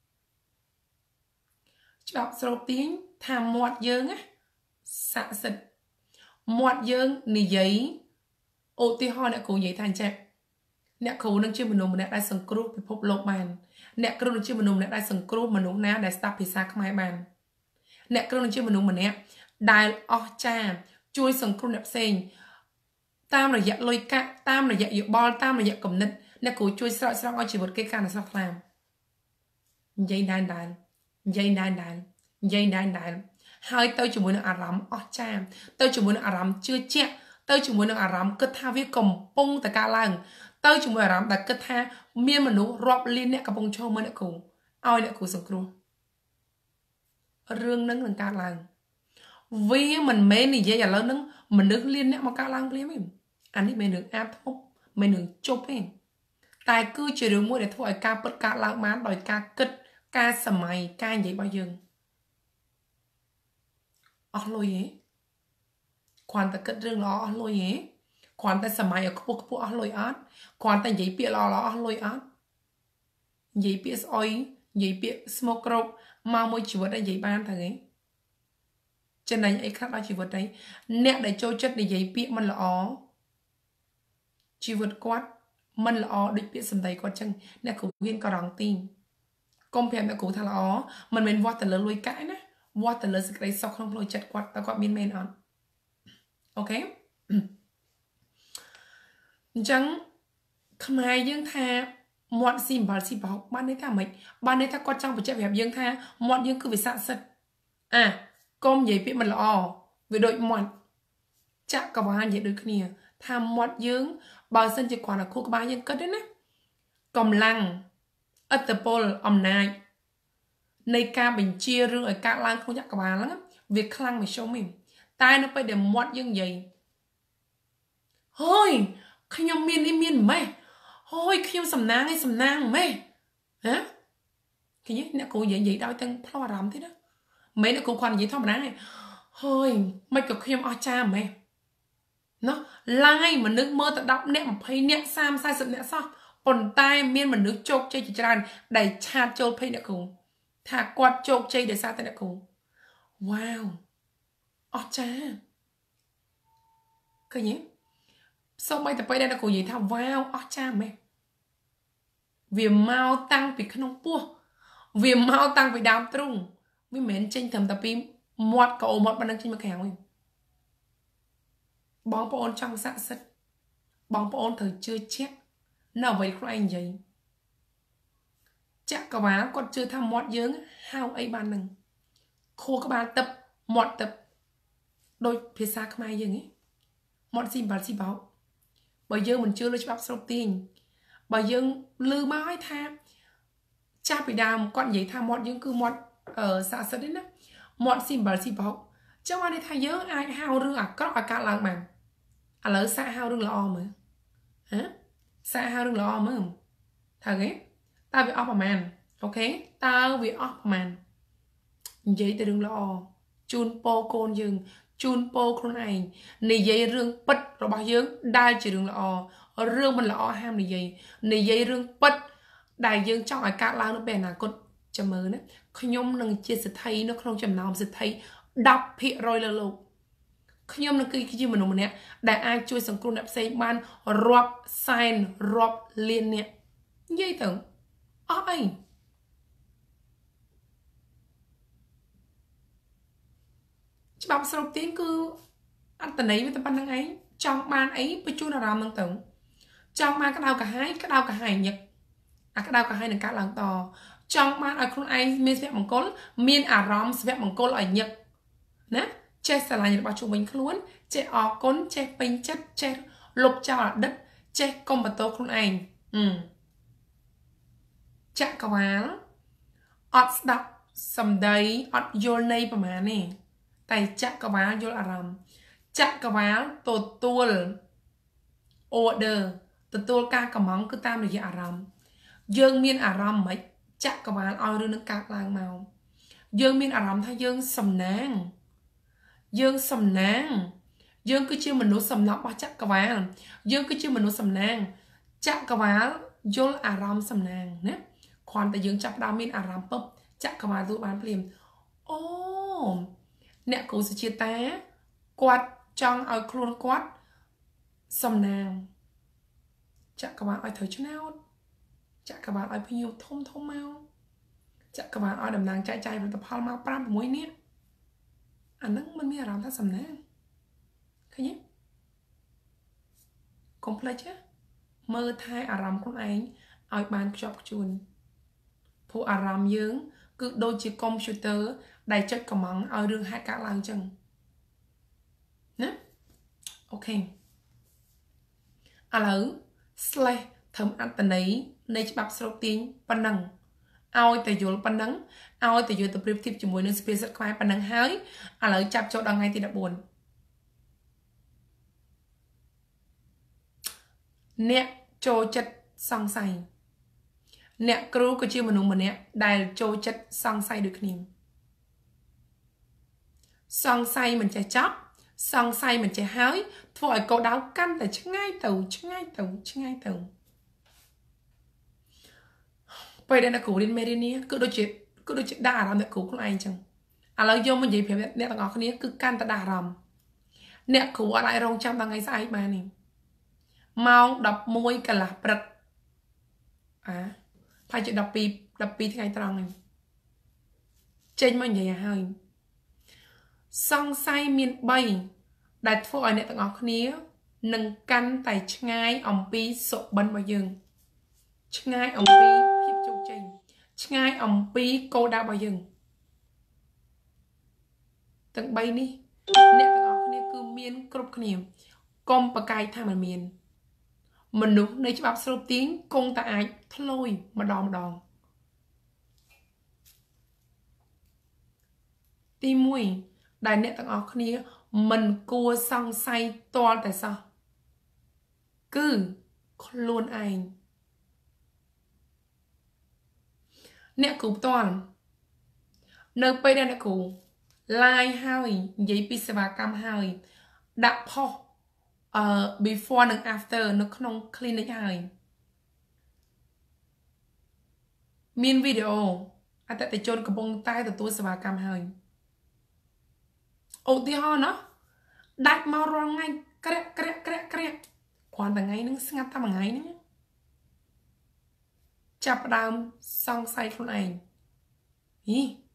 ច្បាប់ស្រូបទានថាមាត់យើងណាស័ក្តិសិទ្ធិមាត់យើងនិយាយឧទាហរណ៍អ្នកគ្រូនិយាយថាអញ្ចឹងអ្នកគ្រូនឹងជាមនុស្សម្នាក់ដែលសង្គ្រោះពិភពលោកបានអ្នកគ្រូនឹងជាមនុស្សម្នាក់ដែលសង្គ្រោះមនុស្សណាដែលស្ដាប់ភាសាខ្មែរបានអ្នកគ្រូនឹងជាមនុស្សម្នាក់ដែលអស្ចារ្យជួយសង្គ្រោះអ្នកផ្សេងតាមរយៈលុយកាក់តាមរយៈយោបល់តាមរយៈគំនិតអ្នកគ្រូជួយស្រោចស្រង់ឲ្យជីវិតគេកាន់តែស្រស់ថ្លានិយាយដែរដែរនិយាយដែរដែរនិយាយដែរដែរហើយទៅជាមួយនឹងអារម្មណ៍អស្ចារ្យទៅជាមួយនឹងអារម្មណ៍ជឿជាក់ទៅជាមួយនឹងអារម្មណ៍គិតថាវាកំពុងតែកើតឡើងទៅជាមួយអារម្មណ៍ដែលគិតថាមានមនុស្សរាប់លានអ្នកកំពុងឈរមើលអ្នកគ្រូឲ្យអ្នកគ្រូសង្គ្រោះរឿងហ្នឹងនឹងកើតឡើងវាមិនមែននិយាយឥឡូវហ្នឹងមនុស្សលានអ្នកមកកើតឡើងភ្លាមទេអានេះមិនរឿងអាបធប់មិនរឿងជប់ទេតែគឺជារឿងមួយដែលធ្វើឲ្យការពិតកើតឡើងបានដោយការគិតការសម័យការនិយាយរបស់យើងអស់លុយហ៎គ្រាន់តែគិតរឿងល្អអស់លុយហ៎គ្រាន់តែសម័យឲ្យខ្ពស់ខ្ពស់អស់លុយអត់គ្រាន់តែនិយាយពាក្យល្អល្អអស់លុយអត់និយាយពាក្យស្អុយនិយាយពាក្យស្មុកក្រោកមកមួយជីវិតឲ្យនិយាយបានទៅហ៎ចំណេញអីខ្លះដល់ជីវិតឯងអ្នកដែលចូលចិត្តនិយាយពាក្យមិនល្អជីវិតគាត់មិនល្អដូចពាក្យសម្ដីគាត់ចឹងអ្នកគ្រូហ៊ានក៏រងទីកុំប្រាប់អ្នកគ្រូថាល្អមិនមែនវាស់ទៅលើលុយកាក់ណាវាស់ទៅលើសេចក្តីសុខក្នុងផ្លូវចិត្តគាត់តើគាត់មានមែនអត់អូខេអញ្ចឹងខ្មែរយើងថាមាត់ស៊ីអំបិលស៊ីប្រហុកបានន័យថាម៉េចបានន័យថាគាត់ចង់បញ្ជាក់ប្រាប់យើងថាមាត់យើងគឺវាស័ក្តិសិទ្ធិអាកុំនិយាយពាក្យមិនល្អវាដូចមាត់ចាក់កវ៉ានិយាយដូចគ្នាថាមាត់យើងបើសិនជាគ្រាន់តែខួរក្បាលយើងគិតទេណាកម្លាំងឥទ្ធិពលអំណាចនៃការបញ្ជារឿងឲ្យកើតឡើងក្នុងចក្រវាលហ្នឹងវាខ្លាំងមិនជុំទេតែនៅពេលដែលមាត់យើងនិយាយហើយខ្ញុំមាននេះមានម៉េះហើយខ្ញុំសំណាងឯសំណាងម៉េះហ៎ឃើញអ្នកគ្រូនិយាយនិយាយដោយទាំងផ្លោះអារម្មណ៍ទេណាមិនអ្នកគ្រូគាត់និយាយធម្មតាទេ hơi mấy cực khiêm o cha mẹ nó lai mà nước mơ tự đọc nè mà thấy nè sam sai sự nè sao còn tai miên mà nước chốt chơi chỉ tràn đầy chát chốt thấy nè cùng thả quạt chốt chơi để sao tay nè cùng wow o cha cái nhé xong bây tập bây đây là cùng gì thao wow o cha mẹ vì mau tăng vì không pua vì mau tăng vì đam trung vì mến tranh thầm tập im một cậu một bạn đang trên mặt khéo mình bóng bộ ôn trong sản xuất bóng bộ ôn thời chưa chết nào vậy của anh vậy chắc các bạn còn chưa tham một dưỡng hao ấy bàn nâng khô các bạn tập một tập đôi phía xa không ai dừng ấy một gì bảo gì bảo bởi giờ mình chưa lấy bắp sâu tiền bởi giờ lư máu tham cha bị đàm con giấy tham một dưỡng cứ một ở sản xuất đấy đó một gì bảo gì bảo trong anh ấy thay nhớ ai hao rương à có ở cả làng bằng à lỡ xa hao rương là o mà hả xa hao rương là o mà thằng ấy ta bị off man ok ta bị off man vậy ta đừng lo chun po con dừng chun po con này này dây rương bật rồi bao dương đai chỉ đừng lo rương mình lo ham này dây này dây rương bật đại dương trong ở cả làng nó bè là con chầm mờ đấy không nhom nâng chia sẻ thấy nó không chầm nào sẽ thấy đọc hiện rồi là lục không nhom nâng cái gì mà nó nè đại ai chui sang con đạp xây ban rộp sign rộp liên nè dây tưởng ôi chứ bọc sầu tiếng cứ ăn tần ấy với tầm ban năng ấy trong ban ấy với chú nào làm năng tưởng trong ban cái đau cả hai cái đau cả hai nhật à cái đau cả hai là cả lần to trong ban ở con ai miên sẽ bằng côn miên à rom sẽ bằng côn ở nhật nè che sẽ là nhật bảo chúng mình luôn che ở côn che pin chất che lục cho là đất che công bật tô con ai ừ chắc có má ọt đọc sầm đấy ọt vô nay bà má nè tay chắc có má vô là rằm chắc có má tổ tuôn order tổ tuôn ca cầm mong cứ tam được dạ rằm dương miên à rằm mấy chắc có má oi rương nước cạc lang màu dương miên à rằm thay dương sầm nang dương sầm nang dương cứ chưa mình nấu sầm nọc ba chắc có má dương cứ chưa mình nấu sầm nang chắc có má vô à rằm sầm nang nè khoan tại dương chắp đam miên à rằm bấp chắc có má giúp bán phim ô nè cô sẽ chia té quạt trong ở khuôn quạt sầm nàng chắc các bạn ai thấy chút nào chắc các bạn ai bao nhiêu thông thông mau chắc các bạn ai đầm nàng chạy chạy với tập hal mau pram muối nè anh nắng mình mới làm ta sầm nàng cái nhé complex chứ mơ thai à rằm con anh ai bàn chọc chuồn phụ à rằm dương cứ đôi chiếc computer đầy chất cầm mắng ở đường hai cả làng chân nè ok à lỡ slay thầm ăn tần ấy này chỉ bắp sầu tiếng pan nắng ao tại dù pan nắng ao tại dù tập tiếp tiếp chỉ muốn nên space rất khoai pan nắng hái à lỡ chạp cho đằng ngay thì đã buồn nè trôi chất song say nè kêu có chiêu mà nung mà nè đài trôi chất song say được niềm song say mình chạy chóp song say mình chạy hái thôi cậu đáo căn tại chứ ngay tàu chứ ngay tàu chứ ngay tàu bây đây là cụ đến Medina cứ đôi chuyện cứ đôi chuyện đà làm được cụ của anh chẳng à lời vô mình vậy phải nè tao ngọc này cứ căn ta đà làm nè cụ ở lại rong trăm tao ngày sai mà nè mau đập môi cả là bật à phải chuyện đập pi đập pi ngày tao này trên mình vậy hơi song say miền bay đặt phố ở nè tao ngọc này nâng căn tại ngay ông pi sộ bắn bao dương ngay ông pi ngay ông pi cô đau bao giờ tận bay đi nè tận ở này cứ miên cướp cái niệm con bạc cài tham mà miên mình đúng nơi bắp sâu tiếng con ta ai thôi mà đòn đòn tim mùi đại nè tận ở này mình cua xong say to tại sao cứ luôn anh nè cụ toàn nơi bây đây là cụ live ហើយនិយាយពីសេវាកម្មហើយដាក់ផុសអឺ before និង after នៅក្នុង clinic ហើយមានវីដេអូអតិថិជនកំពុងតែទទួលសេវាកម្មហើយឧទាហរណ៍ណាដាច់មករាល់ថ្ងៃក្រាក់ក្រាក់ក្រាក់ក្រាក់គ្រាន់តែថ្ងៃហ្នឹងស្ងាត់តែមួយថ្ងៃហ្នឹងចាប់ដើមសង្ស័យខ្លួនឯងហី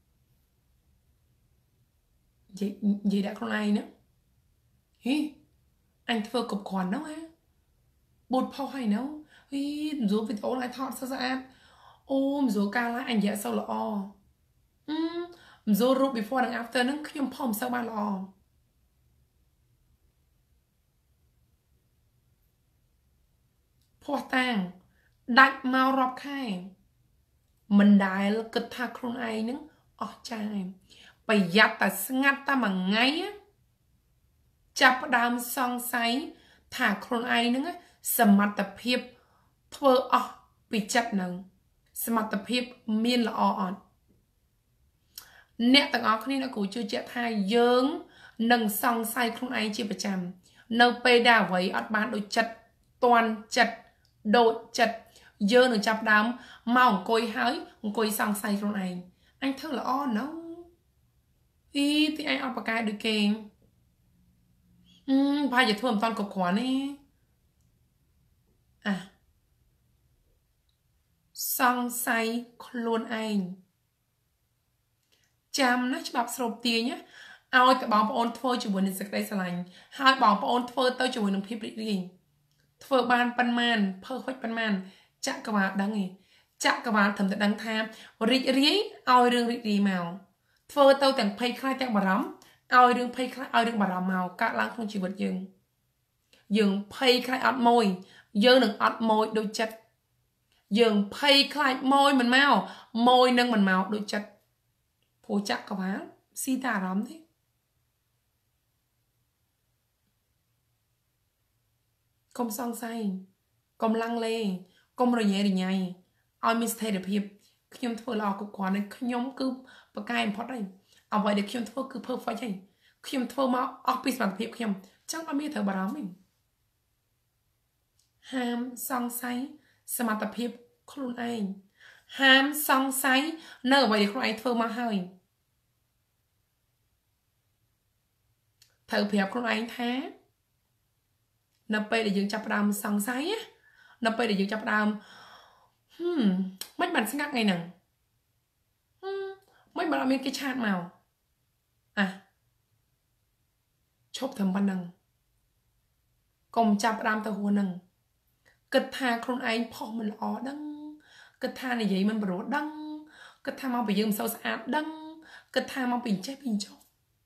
និយាយនិយាយដាក់ខ្លួនឯងណាហីអញធ្វើគ្រប់គ្រាន់ហ្នឹងហ៎បូតផុសហើយណាហីមិនចូលវីដេអូឲ្យថតស្អាតអូមិនចូលការឡាយអញនិយាយសូវល្អអឺមិនចូលរូប before និង after ហ្នឹងខ្ញុំផុសមិនសូវបានល្អភ័ស្តុតាងដាច់មករាប់ខែមិនដែលគិតថាខ្លួនឯងហ្នឹងអស់ចាយប្រយ័ត្នតែស្ងាត់តែមួយថ្ងៃចាប់ផ្ដើមសង្ស័យថាខ្លួនឯងហ្នឹងសមត្ថភាពធ្វើអស់ពីចិត្តហ្នឹងសមត្ថភាពមានល្អអត់អ្នកទាំងអស់គ្នាអ្នកគ្រូជឿជាក់ថាយើងនឹងសង្ស័យខ្លួនឯងជាប្រចាំនៅពេលដែលអ្វីអត់បានដូចចិត្តតន់ចិត្តដូចចិត្តយើងនឹងចាប់ដើមមកអង្គុយហើយអង្គុយសង្ស័យខ្លួនឯងអញធ្វើល្អណាស់អីទីអញអត់ប្រកែកដូចគេអឺប្រហែលជាធ្វើមិនតាន់គ្រប់គ្រាន់ទេអាសង្ស័យខ្លួនឯងចាំណាច្បាប់ស្រូបទាញណាឲ្យតែបងប្អូនធ្វើជាមួយនឹងសេចក្តីស្រឡាញ់ហើយបងប្អូនធ្វើទៅជាមួយនឹងភាពរីករាយធ្វើបានប៉ុន្មានភើហ្វិចប៉ុន្មានចក្រវាលដឹងឯងចក្រវាលត្រឹមតែដឹងថារីករាយឲ្យរឿងរីករាយមកធ្វើទៅទាំងភ័យខ្លាចទាំងបារម្ភឲ្យរឿងភ័យខ្លាចឲ្យរឿងបារម្ភមកកើតឡើងក្នុងជីវិតយើងយើងភ័យខ្លាចអត់ម៉ួយយើងនឹងអត់ម៉ួយដូចចិត្តយើងភ័យខ្លាចម៉ួយមិនមកម៉ួយនឹងមិនមកដូចចិត្តព្រោះចក្រវាលស៊ីតែអារម្មណ៍ទេកុំសង្ស័យកុំឡាំងលេកុំរញ៉េរញ៉ៃឲ្យមានស្ថិរភាពខ្ញុំធ្វើល្អគ្រប់គ្រាន់ហើយខ្ញុំគឺបកែបំផុតហើយអ្វីដែលខ្ញុំធ្វើគឺ perfect ហើយខ្ញុំធ្វើមកអស់ពីសមត្ថភាពខ្ញុំចឹងអត់មានត្រូវបារម្ភទេហាមសង្ស័យសមត្ថភាពខ្លួនឯងហាមសង្ស័យនៅអ្វីដែលខ្លួនឯងធ្វើមកហើយត្រូវប្រាប់ខ្លួនឯងថានៅពេលដែលយើងចាប់ផ្ដើមសង្ស័យនៅពេលដែលយើងចាប់ផ្ដើមហឹមមិនបានស្ងាត់ថ្ងៃហ្នឹងហឹមមិនបានអត់មានគេឆាតមកអាឈប់ត្រឹមប៉ុណ្ណឹងកុំចាប់ផ្ដើមទៅហួរហ្នឹងគិតថាខ្លួនឯងផុសមិនល្អដឹងគិតថានិយាយមិនប្រួលដឹងគិតថាមកពីយើងមិនសូវស្អាតដឹងគិតថាមកពីចេះពីចុះ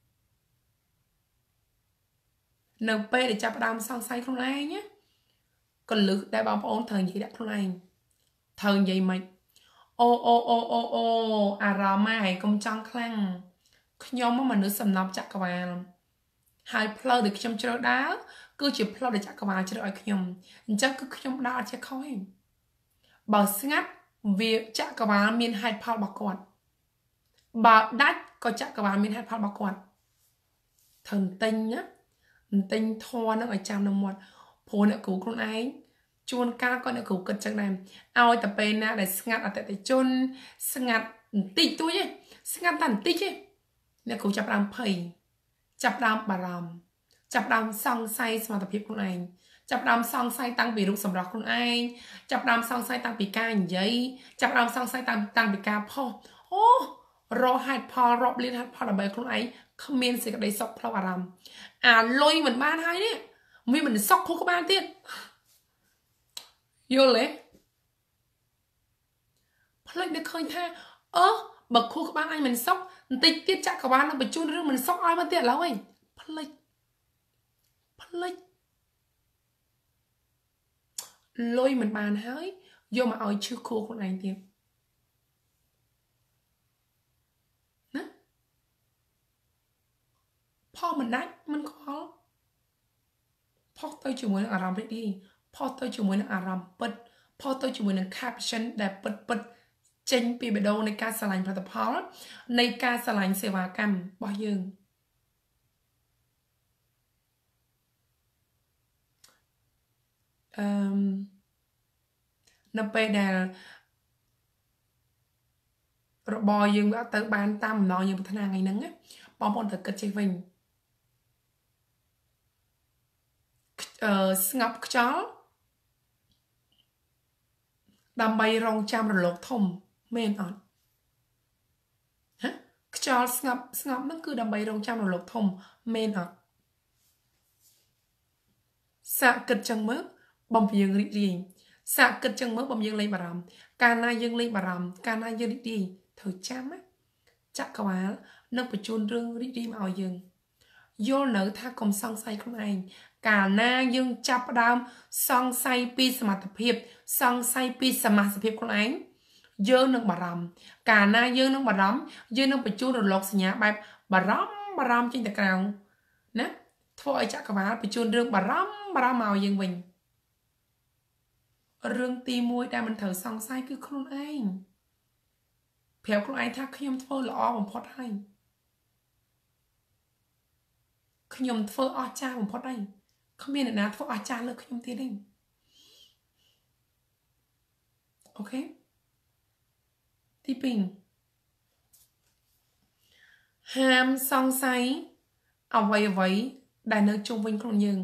នៅពេលដែលចាប់ផ្ដើមសង្ស័យខ្លួនឯងណាកលឹះដែលបងប្អូនត្រូវនិយាយដាក់ខ្លួនឯងត្រូវនិយាយមិនអូអូអូអូអូអារម្មណ៍ហើយកុំចង់ខ្លាំងខ្ញុំមកមនុស្សសំណប់ចក្រវាលហើយផ្លូវដែលខ្ញុំជ្រើសដើរគឺជាផ្លូវដែលចក្រវាលជ្រើសឲ្យខ្ញុំអញ្ចឹងគឺខ្ញុំដើរអត់ចេះខុសទេបើស្ងាត់វាចក្រវាលមានហេតុផលរបស់គាត់បើដាច់ក៏ចក្រវាលមានហេតុផលរបស់គាត់ត្រូវទិញណាទិញធွာនឹងឲ្យចាំនៅមាត់ព្រោះអ្នកគ្រូខ្លួនឯងជួនកាលក៏អ្នកគ្រូគិតចឹងដែរឲ្យតែពេលណាដែលស្ងាត់អតិថិជនស្ងាត់បន្តិចតួចទេស្ងាត់តែបន្តិចទេអ្នកគ្រូចាប់ដើមភ័យចាប់ដើមបារម្ភចាប់ដើមសង្ស័យសមត្ថភាពខ្លួនឯងចាប់ដើមសង្ស័យតាំងពីរូបសម្រស់ខ្លួនឯងចាប់ដើមសង្ស័យតាំងពីការនិយាយចាប់ដើមសង្ស័យតាំងតាំងពីការផុសអូរកហេតុផលរាប់លានហេតុផលដើម្បីខ្លួនឯងគ្មានសេចក្តីសុខផ្លូវអារម្មណ៍អាលុយមិនបានហើយនេះវាមិនសុខខុសក្បាលទៀតយល់ទេផ្លេចនឹកឃើញថាអឺបើខួរក្បាលអញមិនសុខបន្តិចទៀតចក្រវាលនឹងបញ្ជូនរឿងមិនសុខឲ្យមកទៀតឥឡូវវិញផ្លេចផ្លេចលុយមិនបានហើយយកមកឲ្យឈឺខួរខ្លួនឯងទៀតណាផលមិនដាច់មិនខ្វល់ផុសទៅជាមួយនឹងអារម្មណ៍រីករាយផុសទៅជាមួយនឹងអារម្មណ៍ពិតផុសទៅជាមួយនឹង caption ដែលពិតពិត chênh pi bê đôនៃការឆ្លាញ់ផលិតផលនៃការឆ្លាញ់សេវាកម្មរបស់យើងអឺនៅពេលដែលរបរយើងវាអត់ទៅបានតាមបំណងយើងប្រាថ្នាថ្ងៃហ្នឹងបងប្អូនត្រូវគិតចេះវិញអឺស្ងប់ខ្យល់ដើម្បីរងចាំរលកធំមែនអត់ហ៎ខ្យល់ស្ងប់ស្ងប់ហ្នឹងគឺដើម្បីរងចាំរលកធំមែនអត់សាកគិតចឹងមើលបំពេញយើងរីករាយសាកគិតចឹងមើលបំយើងលេងបារម្ភកាលណាយើងលេងបារម្ភកាលណាយើងរីករាយត្រូវចាំណាចក្រវាលនឹងបញ្ជូនរឿងរីករាយមកឲ្យយើងយល់នៅថាកុំសង្ស័យខ្លួនឯងកាលណាយើងចាប់ផ្ដើមសង្ស័យពីសមត្ថភាពសង្ស័យពីសមាសភាពខ្លួនឯងយើងនឹងបារម្ភកាលណាយើងនឹងបារម្ភយើងនឹងបញ្ជូនរលកសញ្ញាបែបបារម្ភបារម្ភចេញទៅក្រៅណាធ្វើឲ្យចក្រវាលបញ្ជូនរឿងបារម្ភបារម្ភមកយើងវិញរឿងទីមួយដែលមិនត្រូវសង្ស័យគឺខ្លួនឯងប្រាប់ខ្លួនឯងថាខ្ញុំធ្វើល្អបំផុតហើយខ្ញុំធ្វើអស្ចារ្យបំផុតហើយគ្មានអ្នកណាធ្វើអស្ចារ្យលើខ្ញុំទៀតទេអូខេទីពីរហាមសង្ស័យអ្វីអ្វីដែលនៅជុំវិញខ្លួនយើង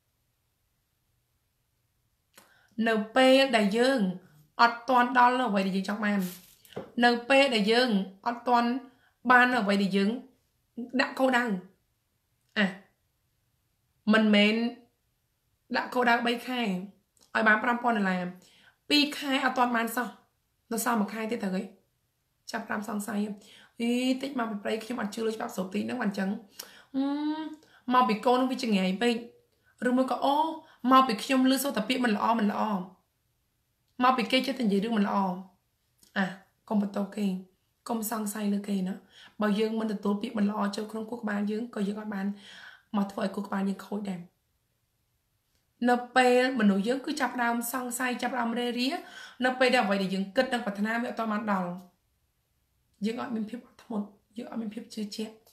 នៅពេលដែលយើងអត់ទាន់ដល់អ្វីដែលយើងចង់បាននៅពេលដែលយើងអត់ទាន់បានអ្វីដែលយើងដាក់គោលដៅអាមិនមែនដាក់គោលដៅបីខែឲ្យបានប្រាំពាន់ដុល្លារពីរខែអត់ទាន់បានសោះដល់សល់មួយខែទៀតទៅហីចាប់ប្រាំសង្ស័យអីតិចមកពីព្រៃខ្ញុំអត់ជឿលើច្បាប់សូទីហ្នឹងបានអញ្ចឹងមកពីកូននឹងវាចង្រៃពេកឬមួយក៏អូមកពីខ្ញុំលឺសូតាពាក្យមិនល្អមិនល្អមកពីគេចិត្តតែនិយាយរឿងមិនល្អអាកុំបន្តគេកុំសង្ស័យលើគេណាបើយើងមិនទទួលពាក្យមិនល្អចូលក្នុងគូក្បាលយើងក៏យើងអត់បានមកធ្វើឲ្យគូក្បាលយើងខូចដែរនៅពេលមនុស្សយើងគឺចាប់ដើមសង្ស័យចាប់ដើមរេរានៅពេលដែលអ្វីដែលយើងគិតនិងប្រាថ្នាវាអត់បានដល់យើងអត់មានភាពអត់ធ្មត់យើងអត់មានភាពជឿជាក់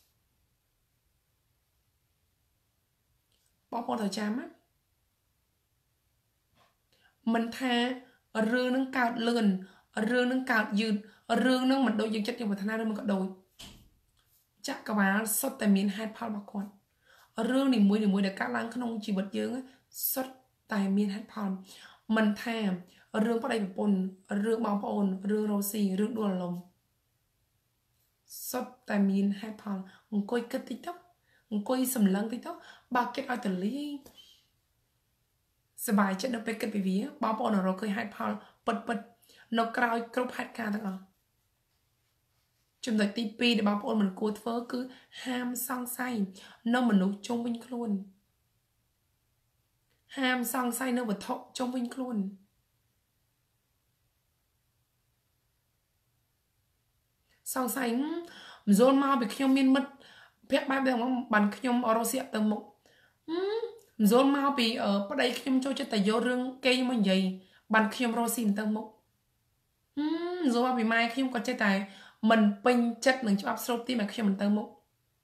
បងប្អូនត្រូវចាំណាមិនថារឿងនឹងកើតលឿនរឿងនឹងកើតយឺតរឿងនឹងមិនដូចយើងចិត្តយើងប្រាថ្នាឬមិនក៏ដូចចក្រវាលសុទ្ធតែមានហេតុផលរបស់គាត់រឿងនីមួយនីមួយដែលកើតឡើងក្នុងជីវិតយើងសុទ្ធតែមានហេតុផលមិនថារឿងប្តីប្រពន្ធរឿងបងប្អូនរឿងរ៉ូស៊ីរឿងដួលលំសុទ្ធតែមានហេតុផលអង្គុយគិតតិចទៅអង្គុយសម្លឹងតិចទៅបើគិតឲ្យតលីសบายចិត្តនៅពេលគិតពីវាបងប្អូនរកឃើញហេតុផលពិតពិតនៅក្រៅគ្រប់ហេតុការណ៍ទាំងអស់ចំណុចទីពីរដែលបងប្អូនមិនគួរធ្វើគឺហាមសង្ស័យនៅមនុស្សជុំវិញខ្លួនហាមសង្ស័យនៅវត្ថុជុំវិញខ្លួនសង្ស័យមិនចូលមកពីខ្ញុំមានមិត្តភក្តិបែបហ្នឹងបានខ្ញុំអរសៀកទៅមុខមិនចូលមកពីប្តីខ្ញុំចូលចិត្តតែយករឿងគេមកនិយាយបានខ្ញុំរស់ស៊ីទៅមុខមិនចូលមកពីម៉ែខ្ញុំក៏ចេះតែមិនពេញចិត្តនឹងច្បាប់ស្រូបទីមកខ្ញុំមិនទៅមុខ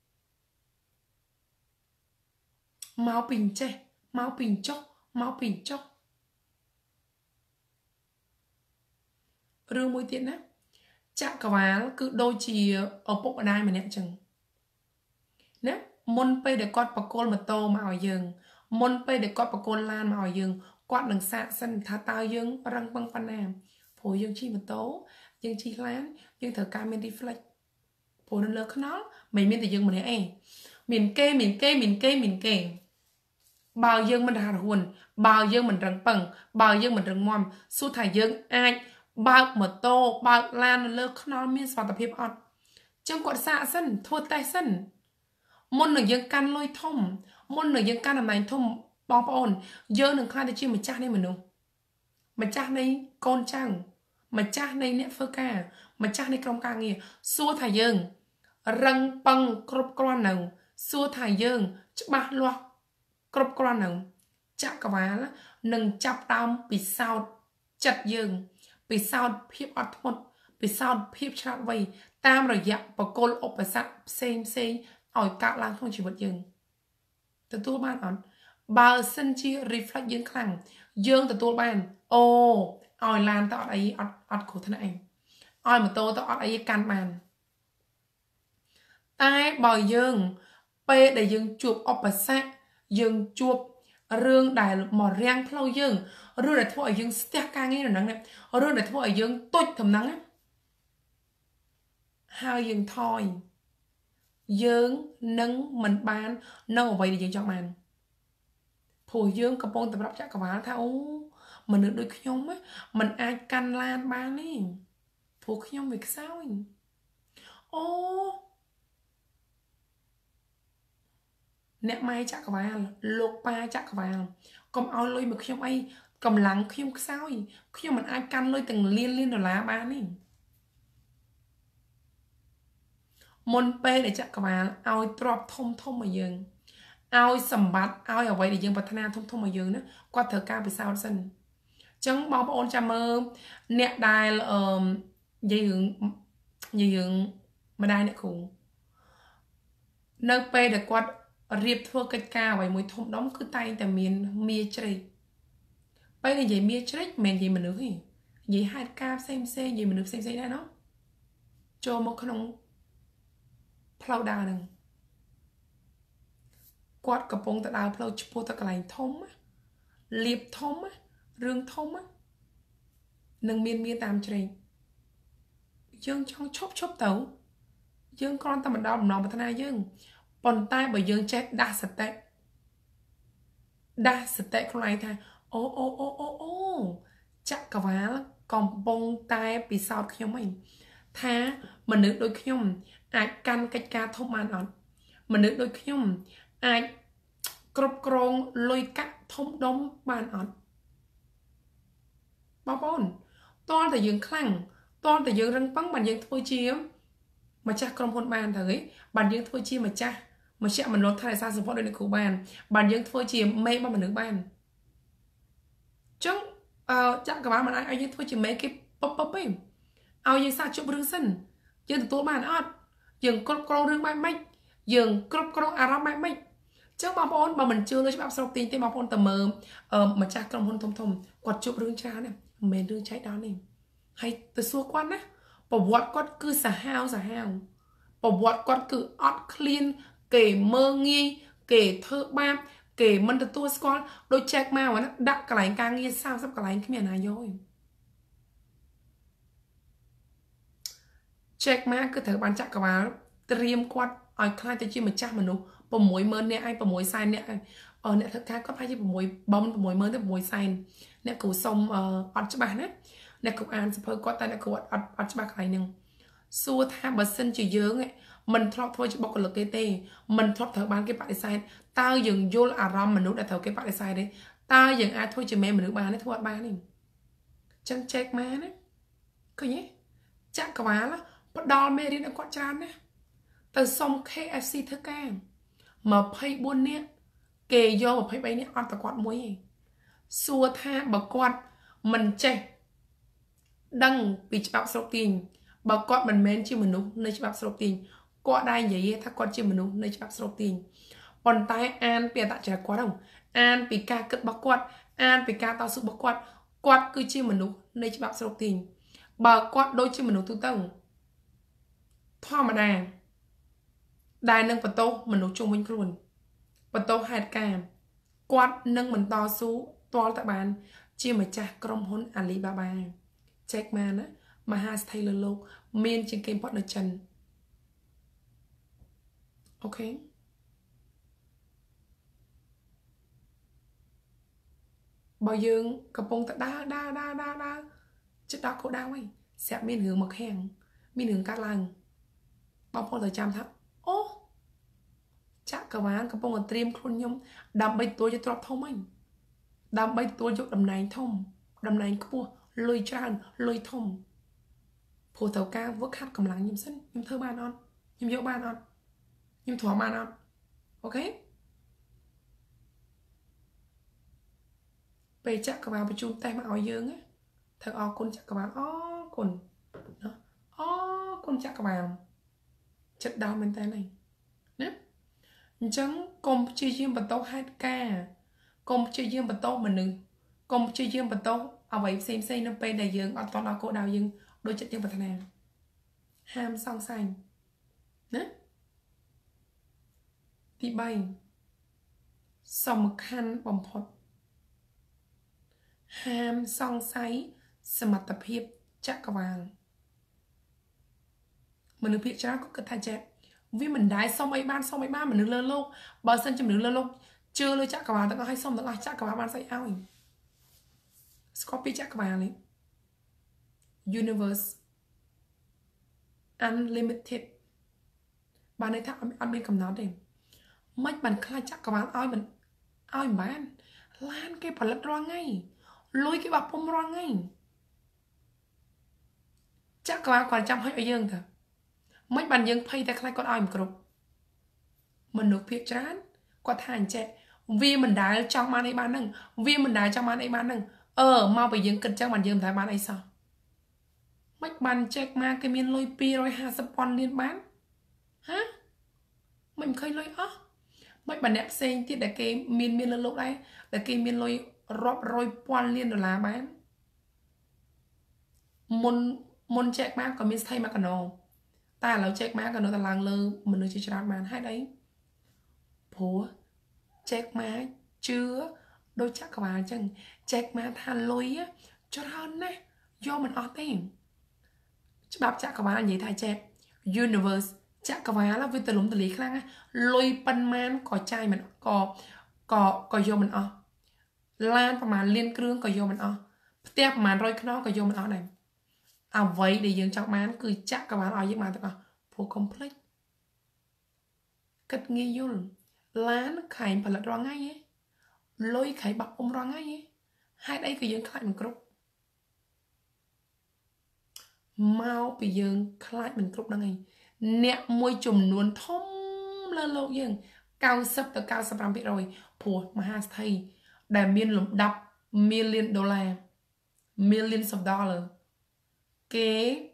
មកពីចេះមកពីចុះមកពីចុះរឿងមួយទៀតណាចក្រវាលគឺដូចជាឪពុកម្ដាយម្នាក់ចឹងណាមុនពេលដែលគាត់បកគលម៉ូតូមកឲ្យយើងមុនពេលដែលគាត់បកគលឡានមកឲ្យយើងគាត់នឹងសាកសិនថាតើយើងរឹងប៉ឹងប៉ុណ្ណាព្រោះយើងជិះម៉ូតូយើងជិះឡានយើងត្រូវការមាន reflex ព្រោះនៅលើខ្នល់មិនមានតែយើងម្នាក់ឯងមានគេមានគេមានគេមានគេបើយើងមិនរហ័សរហួនបើយើងមិនរឹងប៉ឹងបើយើងមិនរឹងមាំសួរថាយើងអាចបើកម៉ូតូបើកឡាននៅលើខ្នល់មានសុវត្ថិភាពអត់ចឹងគាត់សាកសិនធ្វើតេស្តសិនមុននឹងយើងកាន់លុយធំមុននឹងយើងកាន់អំណាចធំបងប្អូនយើងនឹងខ្លាចទៅជាម្ចាស់នៃមនុស្សម្ចាស់នៃកូនចៅម្ចាស់នៃអ្នកធ្វើការម្ចាស់នៃក្រុមការងារសួរថាយើងរឹងប៉ឹងគ្រប់គ្រាន់នៅសួរថាយើងច្បាស់លាស់គ្រប់គ្រាន់នៅចក្រវាលនឹងចាប់ដើមពិសោធន៍ចិត្តយើងពិសោធន៍ភាពអត់ធ្មត់ពិ vì sao phép chặt vậy tam rồi dặm và cô ốp và sắt xem xem ỏi cạo lang không chỉ một dừng từ tôi ban ẩn bao sân chi reflect dương khẳng dương từ tôi ban ô ỏi lan tạo ấy ọt ọt của thân này ỏi mà tôi tạo ấy căn bàn tai bòi dương p để dương chụp ốp và sắt dương chụp rương đài mỏ rang lâu dương rương để thôi dương stick ca nghe rồi nắng này rương để thôi dương tôi thầm nắng á hai dương thôi dương nâng mình bán nâng ở vậy để dương cho bạn phù dương cầm bông tập đọc chắc cả bạn thao mình được đôi nhông á mình ai căn lan bán đi phù nhông việc sao ấy ô nè mai chắc cả bạn lục ba chắc cả bạn cầm ao lôi một nhông ấy cầm lắng nhông sao ấy nhông mình ai căn lôi từng liên liên đồ lá bán đi môn p để chắc các bạn ao drop thông thông mà dừng ao sầm bát ao ở vậy để dừng bật na thông thông mà dừng nữa qua thờ ca về sao sân chẳng bao ôn cha mơ nẹt đài là dây hướng dây hướng mà đài nẹt khủng nơi p để quạt riệp thua cái ca vậy mới thông đóng cứ tay tại miền mía chơi p là dây mía chơi mình gì mình nữa thì dây hai ca xem xem gì mình được xem xem đây nó cho một con phao đào đừng quạt cặp bông ta đào phao chụp ta cái lạnh thông á liệp thông á rương thông á nâng miên miên tam trời dương trong chốc chốc tấu dương con ta mình đau nó mà thân ai dương còn tai bởi dương chết đa sạch tệ đa sạch tệ con này thay ô ô ô ô ô chắc cả vá còn bông tai bị sao khi mình tha mình được đôi khi ai căn cách ca thông man ẩn mình được đôi khi ai cột cong lôi cắt thông đông bàn ẩn bao bồn to thì dương khăng to thì dương răng bắn bàn dương thôi chiếm mà cha con hôn bàn thấy bàn dương thôi chi mà cha mà cha mình nói thay sao sự phó đây là của bàn bàn dương thôi chiếm mê mà mình được bàn chứ chắc các bạn mà ai dương thôi chỉ mấy cái pop pop ấy ao dương sao chụp rương sân dương từ tôi bàn ớt dương cột cong rương bay mạch dương cột cong aram bay mạch chứ mà bọn mà mình chưa lấy bắp sau tin thế mà bọn tầm mờ mà cha con hôn thông thông quạt chụp rương cha này mền rương cháy đó này hay từ xua quan á bỏ vọt quạt cứ xả hao xả hao bỏ vọt quạt cứ ớt clean kể mơ nghi kể thơ ba kể mình từ tua squat đôi check màu nó đặt cả lạnh càng nghe sao sắp cả lạnh cái miền này rồi check má cứ thử bán chắc cả bà triêm quạt ở khai tới chi mà chắc mà nó bộ mối mơn nè ai bộ mối sai nè ở nè thật khác có phải chứ bộ mối bông bộ mối mơn bộ mối sai nè cụ xong ở ăn cho bạn á nè cụ ăn sẽ phơi quạt tay nè cụ ăn ăn cho bạn cái này xua tham bớt sinh chỉ dướng ấy mình thọp thôi chỉ bọc lực cái tê mình thọp thở bán cái bạn sai tao dừng vô là ram mình nút đã thở cái bạn sai đấy tao dừng ai thôi chỉ mẹ mình được bán đấy thôi bán này chân check má đấy coi nhé chắc cả má là bắt đo mẹ đi nó quạt tràn đấy từ xong ca ép xê thức ca mà pay buôn nè kề vô mà pay bay nè ăn ta quạt muối xua tha bà quạt mình chạy đăng bị bạo sọc tiền bà quạt mình mến chứ mình nụ nơi bạo sọc tiền quạt đây vậy thà quạt chứ mình nụ nơi bạo sọc tiền còn tay an bị tạ trả quạt không an bị ca cất bà quạt an bị ca tao sự bà quạt quạt cứ chứ mình nụ nơi bạo sọc tiền bà quạt đôi chứ mình nụ tư tầng thoa mà đà đài nâng vật tô mình nấu chung với luôn vật tô hạt cam quạt nâng mình to số to tại bàn chia mà cha trong hôn Alibaba check man á mà hai Taylor lô miên trên kênh partner chân ok bao dương cặp bông tại đa đa đa đa đa chất đó cô đau ấy sẽ miên hướng mực hèn miên hướng cát làng bao phong thời trăm tháng ô chắc các bạn các bạn stream luôn nhung đam bay tôi cho drop thông anh đam bay tôi cho đầm này thông đầm này cua lôi tràn lôi thông phù thầu ca vớt hát cầm lắng nhầm sân nhầm thơ ban on nhầm dỗ ban on nhầm thỏa ban on ok bây chắc các bạn phải chung tay mà áo dương á thật o con chắc các bạn o con អូកូនចក្រវាលចិត្តដល់មែនតើនេះណាអញ្ចឹងកុំព្យាយាមបន្តហេតុការកុំព្យាយាមបន្តមនុស្សកុំព្យាយាមបន្តអ្វីផ្សេងផ្សេងនៅពេលដែលយើងអត់តដល់គោលដៅយើងដូចចិត្តយើងប្រាថ្នាហាមសង្ស័យណាទីបីសំខាន់បំផុតហាមសង្ស័យសមត្ថភាពចក្រវាលមនុស្សភាគច្រើនក៏គិតថាចេះវាមិនដែរសុំអីបានសុំអីបានមនុស្សលើលោកបើសិនជំនឿលើលោកជឿលើចក្រវាលទាំងអស់ឲ្យសុំទាំងអស់ចក្រវាលបានស្អីឲ្យស្គាល់ពីចក្រវាលនេះ universe unlimited បានន័យថាអត់មានកំណត់ទេមិនបានខ្លាចចក្រវាលឲ្យមិនឲ្យមិនបានឡានគេផលិតរាល់ថ្ងៃលុយគេបោះពុំរាល់ថ្ងៃចក្រវាលគាត់ចាំឲ្យយើងទៅមិនបានយើងភ័យតែខ្លាចគាត់ឲ្យមិនគ្រប់មនុស្សភាគច្រើនគាត់ថាអញ្ចេះវាមិនដែលចង់បានអីបានហ្នឹងវាមិនដែលចង់បានអីបានហ្នឹងអឺមកពីយើងគិតចឹងបានយើងមិនដែលបានអីសោះមិនបានចេកមកគេមានលុយពីររយហាសិបពាន់លានបានហាមិនឃើញលុយអស់មិនបានអ្នកផ្សេងទៀតដែលគេមានមានលើលោកដែរដែលគេមានលុយរាប់រយពាន់លានដុល្លារបានមុនមុនចេកមកក៏មានស្ថិមកកណោតែឥឡូវចេកមកក៏នៅតែឡើងលើមនុស្សជាច្រើនបានហេតុអីព្រោះចេកមកជឿដូចចក្រវាលអញ្ចឹងចេកមកថាលុយច្រើនណាស់យកមិនអស់ទេច្បាប់ចក្រវាលនិយាយថាចេក universe ចក្រវាលវាទលំទលាយខ្លាំងណាស់លុយប៉ុន្មានក៏ចាយមិនក៏ក៏ក៏យកមិនអស់ឡានប្រហែលលានគ្រឿងក៏យកមិនអស់ផ្ទះប្រហែលរយខ្នងក៏យកមិនអស់ដែរអ្វីដែលយើងចង់បានគឺចក្រវាលឲ្យយើងបានទាំងអស់ព្រោះ complex គិតងាយយល់ឡានខែងផលិតរាល់ថ្ងៃឯងលុយខែងបាក់អ៊ុំរាល់ថ្ងៃឯងហេតុអីក៏យើងខ្លាចមិនគ្រប់មកពីយើងខ្លាចមិនគ្រប់ហ្នឹងឯងអ្នកមួយចំនួនធំលើលោកយើងកៅសិបទៅកៅសិបប្រាំភាគរយព្រោះមហាស្ថិដែលមានលំដាប់ million ដុល្លារ millions of dollar គេ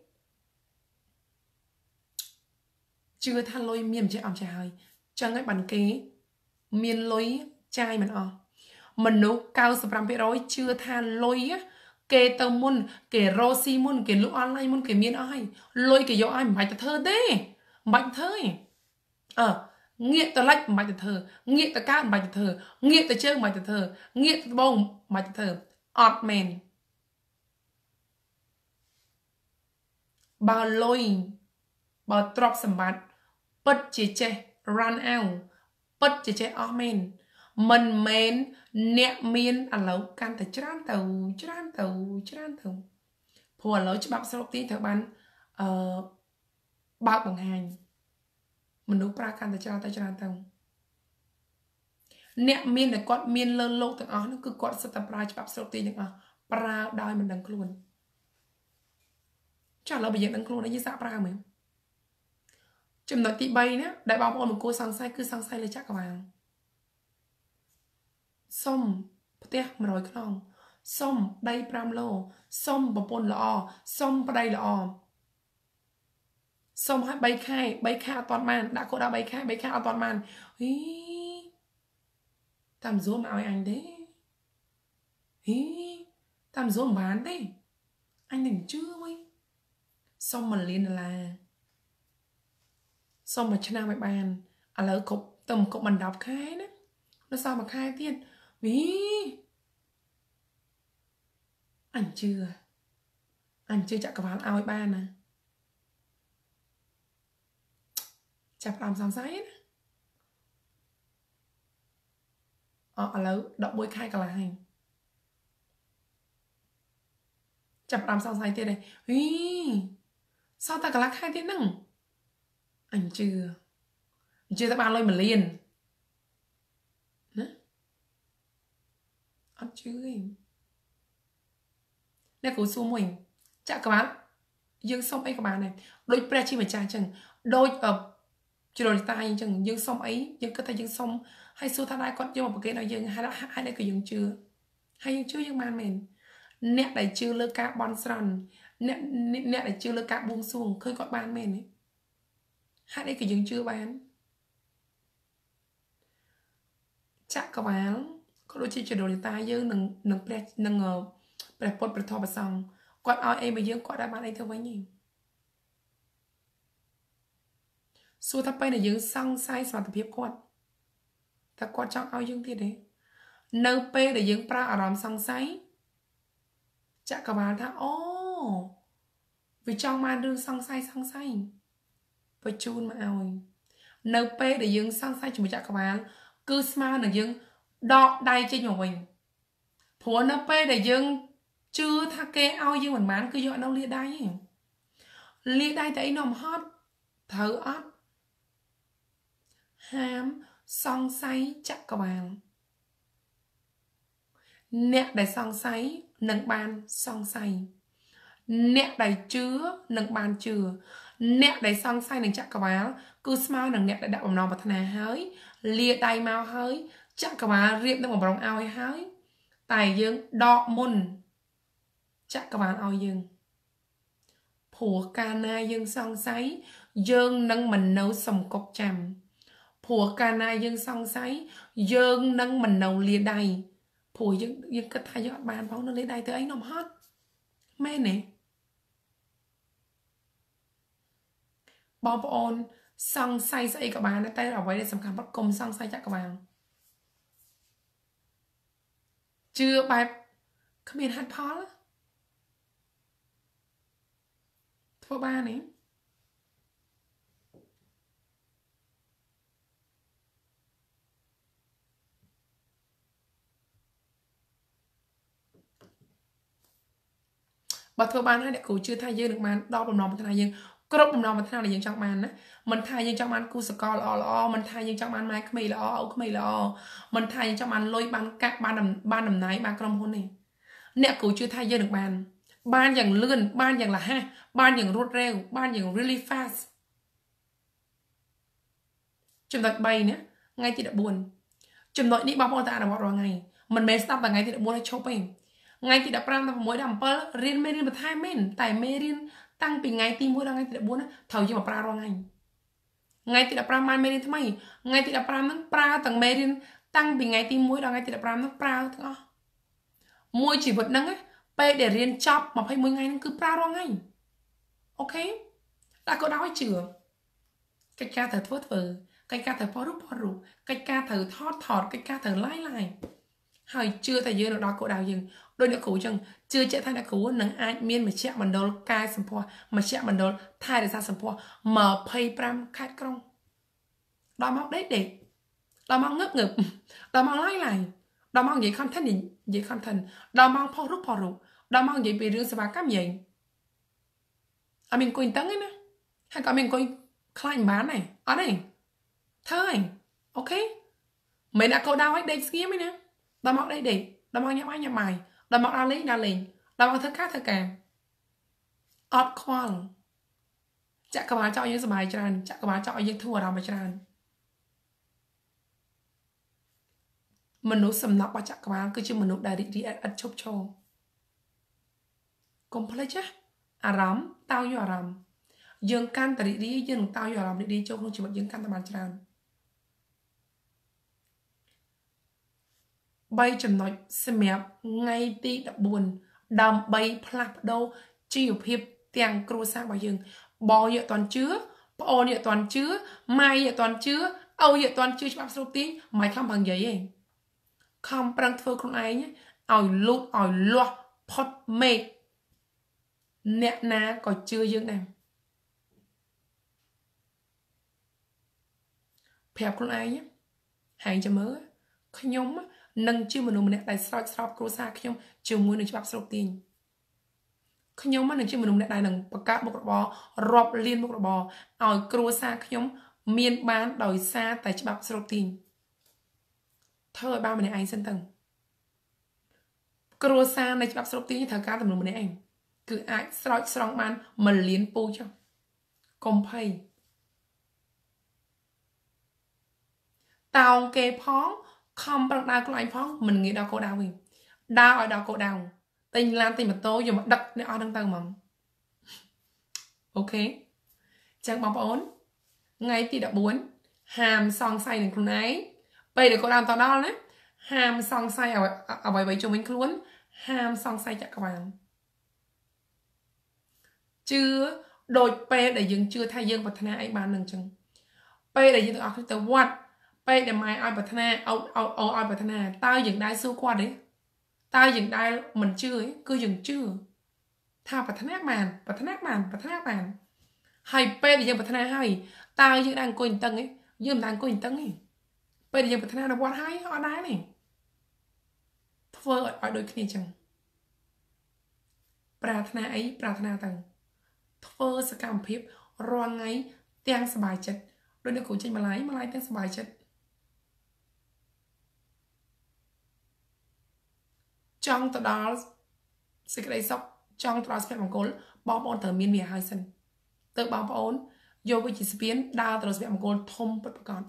ជឿថាលុយមានមិនចេះអត់ចេះហើយចឹងហើយបានគេមានលុយចាយមិនអស់មនុស្សកៅសិបប្រាំភាគរយជឿថាលុយគេទៅមុនគេរកស៊ីមុនគេលក់អនឡាញមុនគេមានអស់ហើយលុយគេយកឲ្យមិនបាច់ទៅធ្វើទេមិនបាច់ធ្វើទេអឺងាកទៅលិចមិនបាច់ទៅធ្វើងាកទៅកើតមិនបាច់ទៅធ្វើងាកទៅជើងមិនបាច់ទៅធ្វើងាកទៅត្បូងមិនបាច់ទៅធ្វើអត់មែនបើលុយបើទ្រព្យសម្បត្តិពិតជាចេះ run out ពិតជាចេះអស់មែនមិនមែនអ្នកមានឥឡូវកាន់តែច្រើនទៅច្រើនទៅច្រើនទៅព្រោះឥឡូវច្បាប់ស្រុកទីត្រូវបានអឺបើកបង្ហាញមនុស្សប្រើកាន់តែច្រើនទៅច្រើនទៅអ្នកមានតែគាត់មានលើលោកទាំងអស់នោះគឺគាត់សិតតែប្រើច្បាប់ស្រុកទីទាំងអស់ប្រើដោយមិនដឹងខ្លួនចាឥឡូវបើយើងដឹងខ្លួនយើងសាកប្រើមើលចំណុចទីបីណាដែលបងប្អូនមិនគួរសង្ស័យគឺសង្ស័យលើចក្រវាលសុំផ្ទះមួយរយខ្នងសុំដីប្រាំឡូសុំប្រពន្ធល្អសុំប្តីល្អសុំឲ្យបីខែបីខែអត់ទាន់បានដាក់គោលដៅបីខែបីខែអត់ទាន់បានហីតាមស៊ូមឲ្យអញទេហីតាមស៊ូមបានទេអញនឹងជឿវិញសុំមួយលានដុល្លារសុំមួយឆ្នាំឲ្យបានឥឡូវគ្រប់ទៅមកគ្រប់បណ្ដប់ខែណានៅសល់មួយខែទៀតវីអញជឿអញជឿចក្រវាលឲ្យបានណាចាប់ផ្ដើមសង្ស័យណាអឥឡូវដប់មួយខែកន្លះហើយចាប់ផ្ដើមសង្ស័យទៀតទេវីសល់តែកន្លះខែទៀតហ្នឹងអញជឿអញជឿតែបានលុយមួយលានណាអត់ជឿទេអ្នកគ្រូសួរមួយចក្រវាលយើងសុំអីក៏បានដែរដូចព្រះជាម្ចាស់អញ្ចឹងដូចអឺជ្រុលតាអញ្ចឹងយើងសុំអីយើងគិតថាយើងសុំហើយសួរថាដែរគាត់យកមកប្រកេតឲ្យយើងហើយហើយក៏យើងជឿហើយយើងជឿយើងបានមែនអ្នកដែលជឿលើការបន់ស្រន់ nè nè để chưa lơ cả buông xuồng khơi gọi ban men ấy hát ấy cái dừng chưa bán chắc các bạn có đôi khi chuyển đổi ta dương nâng nâng pre nâng pre pot pre thọ bờ sông quạt ao em bây dương quạt đã bán anh theo với nhìn xua thắp bay là dương song sai mà tập hiệp quạt ta quạt trong ao dương thì đấy nâng pe để dương pra ở làm song sai chắc các bạn ta ô vì trong màn đương song sai song sai và chun mà ao nâng pe để dương song sai chỉ một chắc các bạn cứ smart là dương đọ đầy trên nhà mình phủa nó pe để dương chưa tha kê ao dương mình bán cứ dọa đâu lia đai lia đai thấy nồng hot thở ót ham song say chắc các bạn nè đầy song say nâng bàn song say nè đầy chứa nâng bàn chứa nè đầy song say nâng chắc các bạn cứ smile nâng nè đầy đạo bầm nòng và thân hà hơi lia đầy mau hơi chắc các bạn riêng nâng bầm nòng ao hơi tài dương đọ môn chắc các bạn ao dương phùa ca na dương song say dương nâng mình nấu sầm cốc chầm phùa ca na dương song say dương nâng mình nấu lia đầy phùa dương dương cất thay dọn bàn phóng nó lia đầy từ ấy nồng hot mê nè bom ôn song say say các bạn tay ở vậy để sầm khám bắt cùng song say chắc các bạn chưa bài không biết hát phó thua ba này bà thua ban hay để cụ chưa thay dương được mà đo bầm nòng thay dương có đốt bầm nòng mà thay là dương trong màn á mình thay dương trong màn cu sờ co là o mình thay dương trong màn mai khmei là o khmei là o mình thay dương trong màn lôi ban các ban đầm ban đầm nái ban cầm hôn này nè cụ chưa thay dương được bàn banอย่างเลื่อนbanอย่างlà ha banอย่างรวดเร็วbanอย่าง really fast chừng đợt bay nhé ngay thì đã buồn chừng đợi đi bao bao ta là bọn rồi ngày mình mê stop là ngay thì đã buồn hay chốt em ngay thì đã pram là mỗi đầm pơ riêng mê riêng một hai men tại mê riêng tăngពីថ្ងៃទីមួយដល់ថ្ងៃទីbốnត្រូវយកមកប្រើរាល់ថ្ងៃថ្ងៃទី15បានមេរៀនថ្មីថ្ងៃទី15ហ្នឹងប្រើទាំងមេរៀនតាំងពីថ្ងៃទីមួយដល់ថ្ងៃទី15ហ្នឹងប្រើទាំងអស់មួយជីវិតហ្នឹងពេលដែលរៀនចប់ยี่สิบเอ็ดថ្ងៃហ្នឹងគឺប្រើរាល់ថ្ងៃអូខេតែក៏ដោយជឿកិច្ចការត្រូវធ្វើធ្វើកិច្ចការត្រូវផុសរូបផុសរូបកិច្ចការត្រូវថតថតកិច្ចការត្រូវ live live ហើយជឿតែយើងដល់គោលដៅយើងដោយអ្នកគ្រូចឹងជឿជាក់ថាអ្នកគ្រូនឹងអាចមានមជ្ឈមណ្ឌលកាយសម្ផស្សមជ្ឈមណ្ឌលថែរក្សាសម្ផស្សยี่สิบห้าខេត្តក្រុងដល់មកដេកដេកដល់មកងឹបងឹបដល់មក live live ដល់មកនិយាយ content និយាយ content ដល់មកផុសរូបផុសរូបដល់មកនិយាយពីរឿងសេវាកម្មយើងអត់មានអង្គុយតឹងទេណាហើយក៏មានអង្គុយខ្លាចមិនបានដែរអត់ទេធ្វើហើយអូខេមិនដាក់គោលដៅឲ្យដេកស្ងៀមទេណាដល់មកដេកដេកដល់មកញ៉ាំបាយញ៉ាំបាយដល់មកដើរលេងដើរលេងដល់មកធ្វើការធ្វើការអត់ខ្វល់ចាក់ក្បាលចោលយើងសុបាយច្រើនចាក់ក្បាលចោលឲ្យយើងធ្វើអារម្មណ៍ច្រើនមនុស្សសំណប់របស់ចាក់ក្បាលគឺជាមនុស្សដែលរីករាយឥតឈប់ឈរកុំភ្លេចណាអារម្មណ៍តោយអារម្មណ៍យើងកាន់តែរីករាយយើងនឹងតោយអារម្មណ៍រីករាយចូលក្នុងជីវិតយើងកាន់តែបានច្រើនបីចំណុចសម្រាប់ថ្ងៃទី14ដើម្បីផ្លាស់ប្ដូរជីវភាពទាំងគ្រួសាររបស់យើងបងយកតន់ជឿប្អូនយកតន់ជឿម៉ែយកតន់ជឿឪយកតន់ជឿច្បាប់ស្រូបទាញមិនខំប្រឹងនិយាយទេខំប្រឹងធ្វើខ្លួនឯងឲ្យលូតឲ្យលាស់ផុតមេឃអ្នកណាក៏ជឿយើងដែរប្រាប់ខ្លួនឯងហើយចាំមើលខ្ញុំនឹងជាមនុស្សម្នាក់ដែលស្រោចស្រពគ្រួសារខ្ញុំជាមួយនឹងច្បាប់ស្រូបទាញខ្ញុំនឹងជាមនុស្សម្នាក់ដែលនឹងបង្កើតមុខរបររាប់លានមុខរបរឲ្យគ្រួសារខ្ញុំមានបានដោយសារតែច្បាប់ស្រូបទាញធ្វើឲ្យបានម្នាក់ឯងសិនទៅគ្រួសារនៃច្បាប់ស្រូបទាញត្រូវការតែមនុស្សម្នាក់ឯងគឺអាចស្រោចស្រង់បានមួយលានពូចុះកុំភ័យតោងគេផងខំប្រឹងដើរខ្លួនឯងផងមិនងាយដល់គោលដៅវិញដើរឲ្យដល់គោលដៅទិញឡានទិញម៉ូតូយកមកដឹកអ្នកអស់ហ្នឹងទៅហ្មង ok chẳng bóng ổn ngay thì đã bốn hàm song say đến con ấy bây giờ có làm tao đó đấy hàm song say ở ở bài bài cho mình luôn hàm song say chắc các bạn chưa đôi p để dừng chưa thay dương và thana ấy bàn đừng chừng p để dừng ở từ what p để mai ai và thana ao ao ao ai và thana tao dừng đai xưa qua đấy tao dừng đai mình chưa ấy cứ dừng chưa tha và thana màn và thana màn và thana màn hay p để dừng và thana hay tao dừng đang coi tầng ấy dừng đang coi tầng ấy p để dừng và thana là what hay ở đá này thôi ở đôi khi chừng Prathana ấy Prathana tầng thơ sẽ cảm phiếp roang ấy tiếng sờ bài chất đôi nếu cổ trên mà lái mà lái tiếng sờ bài chất trong tờ đó sẽ cái đây sọc trong tờ đó sẽ bằng côn bóp ôn tờ miên mìa hai sân tự bóp ôn vô với chỉ biến đa tờ đó sẽ bằng côn thông bất còn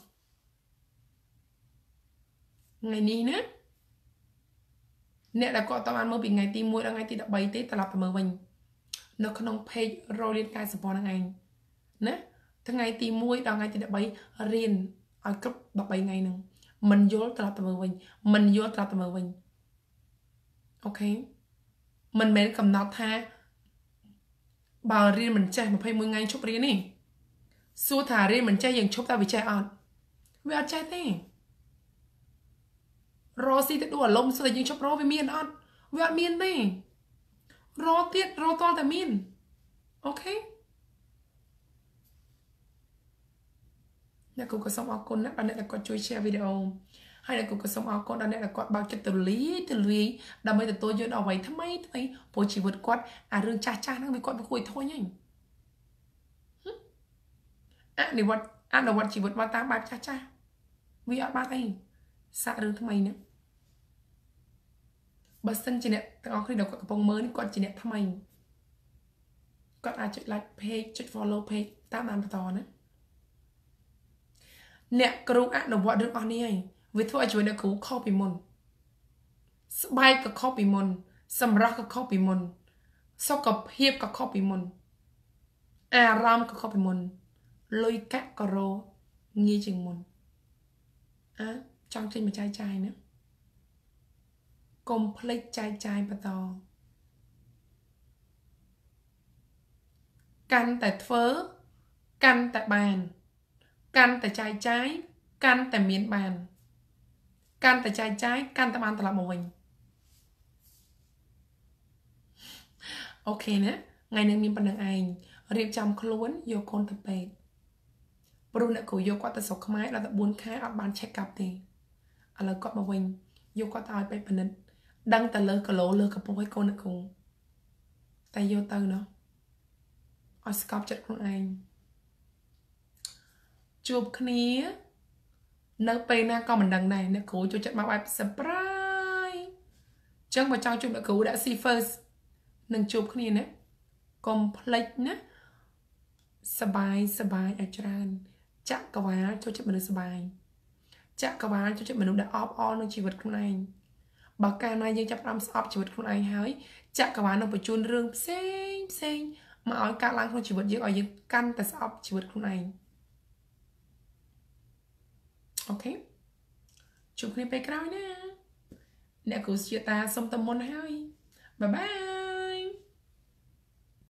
ngày ní nữa nè đã có tao ăn mơ bị ngày tim mũi đã ngày tim đã bay tết tao lập mơ mình nó không page rồi liên cái support anh nè thằng ngày tìm mũi đó ngày thì đã bay riêng ở cấp bậc bảy ngày nữa mình vô tập tập mình mình vô tập tập mình ok mình mới cầm nó tha bảo riêng mình chơi một phay mỗi ngày chụp riêng này xua thả riêng mình chơi dừng chụp ta bị chơi on vì ăn chơi thế rồi xí đùa lông xua dừng chụp rồi với miên on vì ăn miên này rồi tiết rồi to ta miên ok nè cô có xong áo con nè bạn này là có chui share video hay là cô có xong áo con này là có bao chất từ lý từ lý đam mê từ tôi vô đầu vậy thắm mấy thấy bố chỉ vượt quát à rương cha cha nó bị quát với cùi thôi nhá à để vật à đầu vật chỉ vượt ba tám ba cha cha vì ở ba tay xạ rương thắm mấy nữa bớt sân chỉ nè tao khi đầu có bông mới còn chỉ nè thắm mấy còn ai chụp like page chụp follow page tám năm to nữa nè kêu ăn đồ vợ được ăn này với thôi chúng ta cứu copy môn spy cái copy môn sầm ra cái copy môn sau cái hiệp cái copy môn aram cái copy môn lôi cát cái rô nghi chừng môn á trong trên một chai chai nữa complete chai chai bắt đầu căn tại phớ căn tại bàn căn tại chai trái căn tại miếng bàn căn tại chai trái căn tại bàn tại là một mình ok nè ngày nay mình bắt đầu anh riêng trong khốn vô con tập bệt bữa nay cô vô qua tập sọc máy là tập buôn khai ở bàn check up thì à là có một mình vô qua tao bệt bình định đăng tại lơ cả lỗ lơ cả bôi con nữa cùng tay vô tao nó ở scop chất của anh chụp khía nơi pe na con mình đằng này nó cố cho chất máu ai surprise chẳng mà trong chụp đã cố đã see first nâng chụp khía nè complete nèสบายสบายอาจารย์จักรวาลcho chất mìnhสบายจักรวาลcho chất mình đã off on trong ชีวิต ของ anh បើកាលណាយើងចាប់ផ្ដើមស្អប់ជីវិតខ្លួនឯងហើយจักรวาลនឹងបញ្ជូនរឿងផ្សេងផ្សេងមកឲ្យកើតឡើងក្នុងជីវិតយើងឲ្យយើងកាន់តែស្អប់ជីវិតខ្លួនឯង ok ជួបគ្នាពេលក្រោយណាអ្នកគ្រូជាតាសុំតមុនហើយបាយបាយ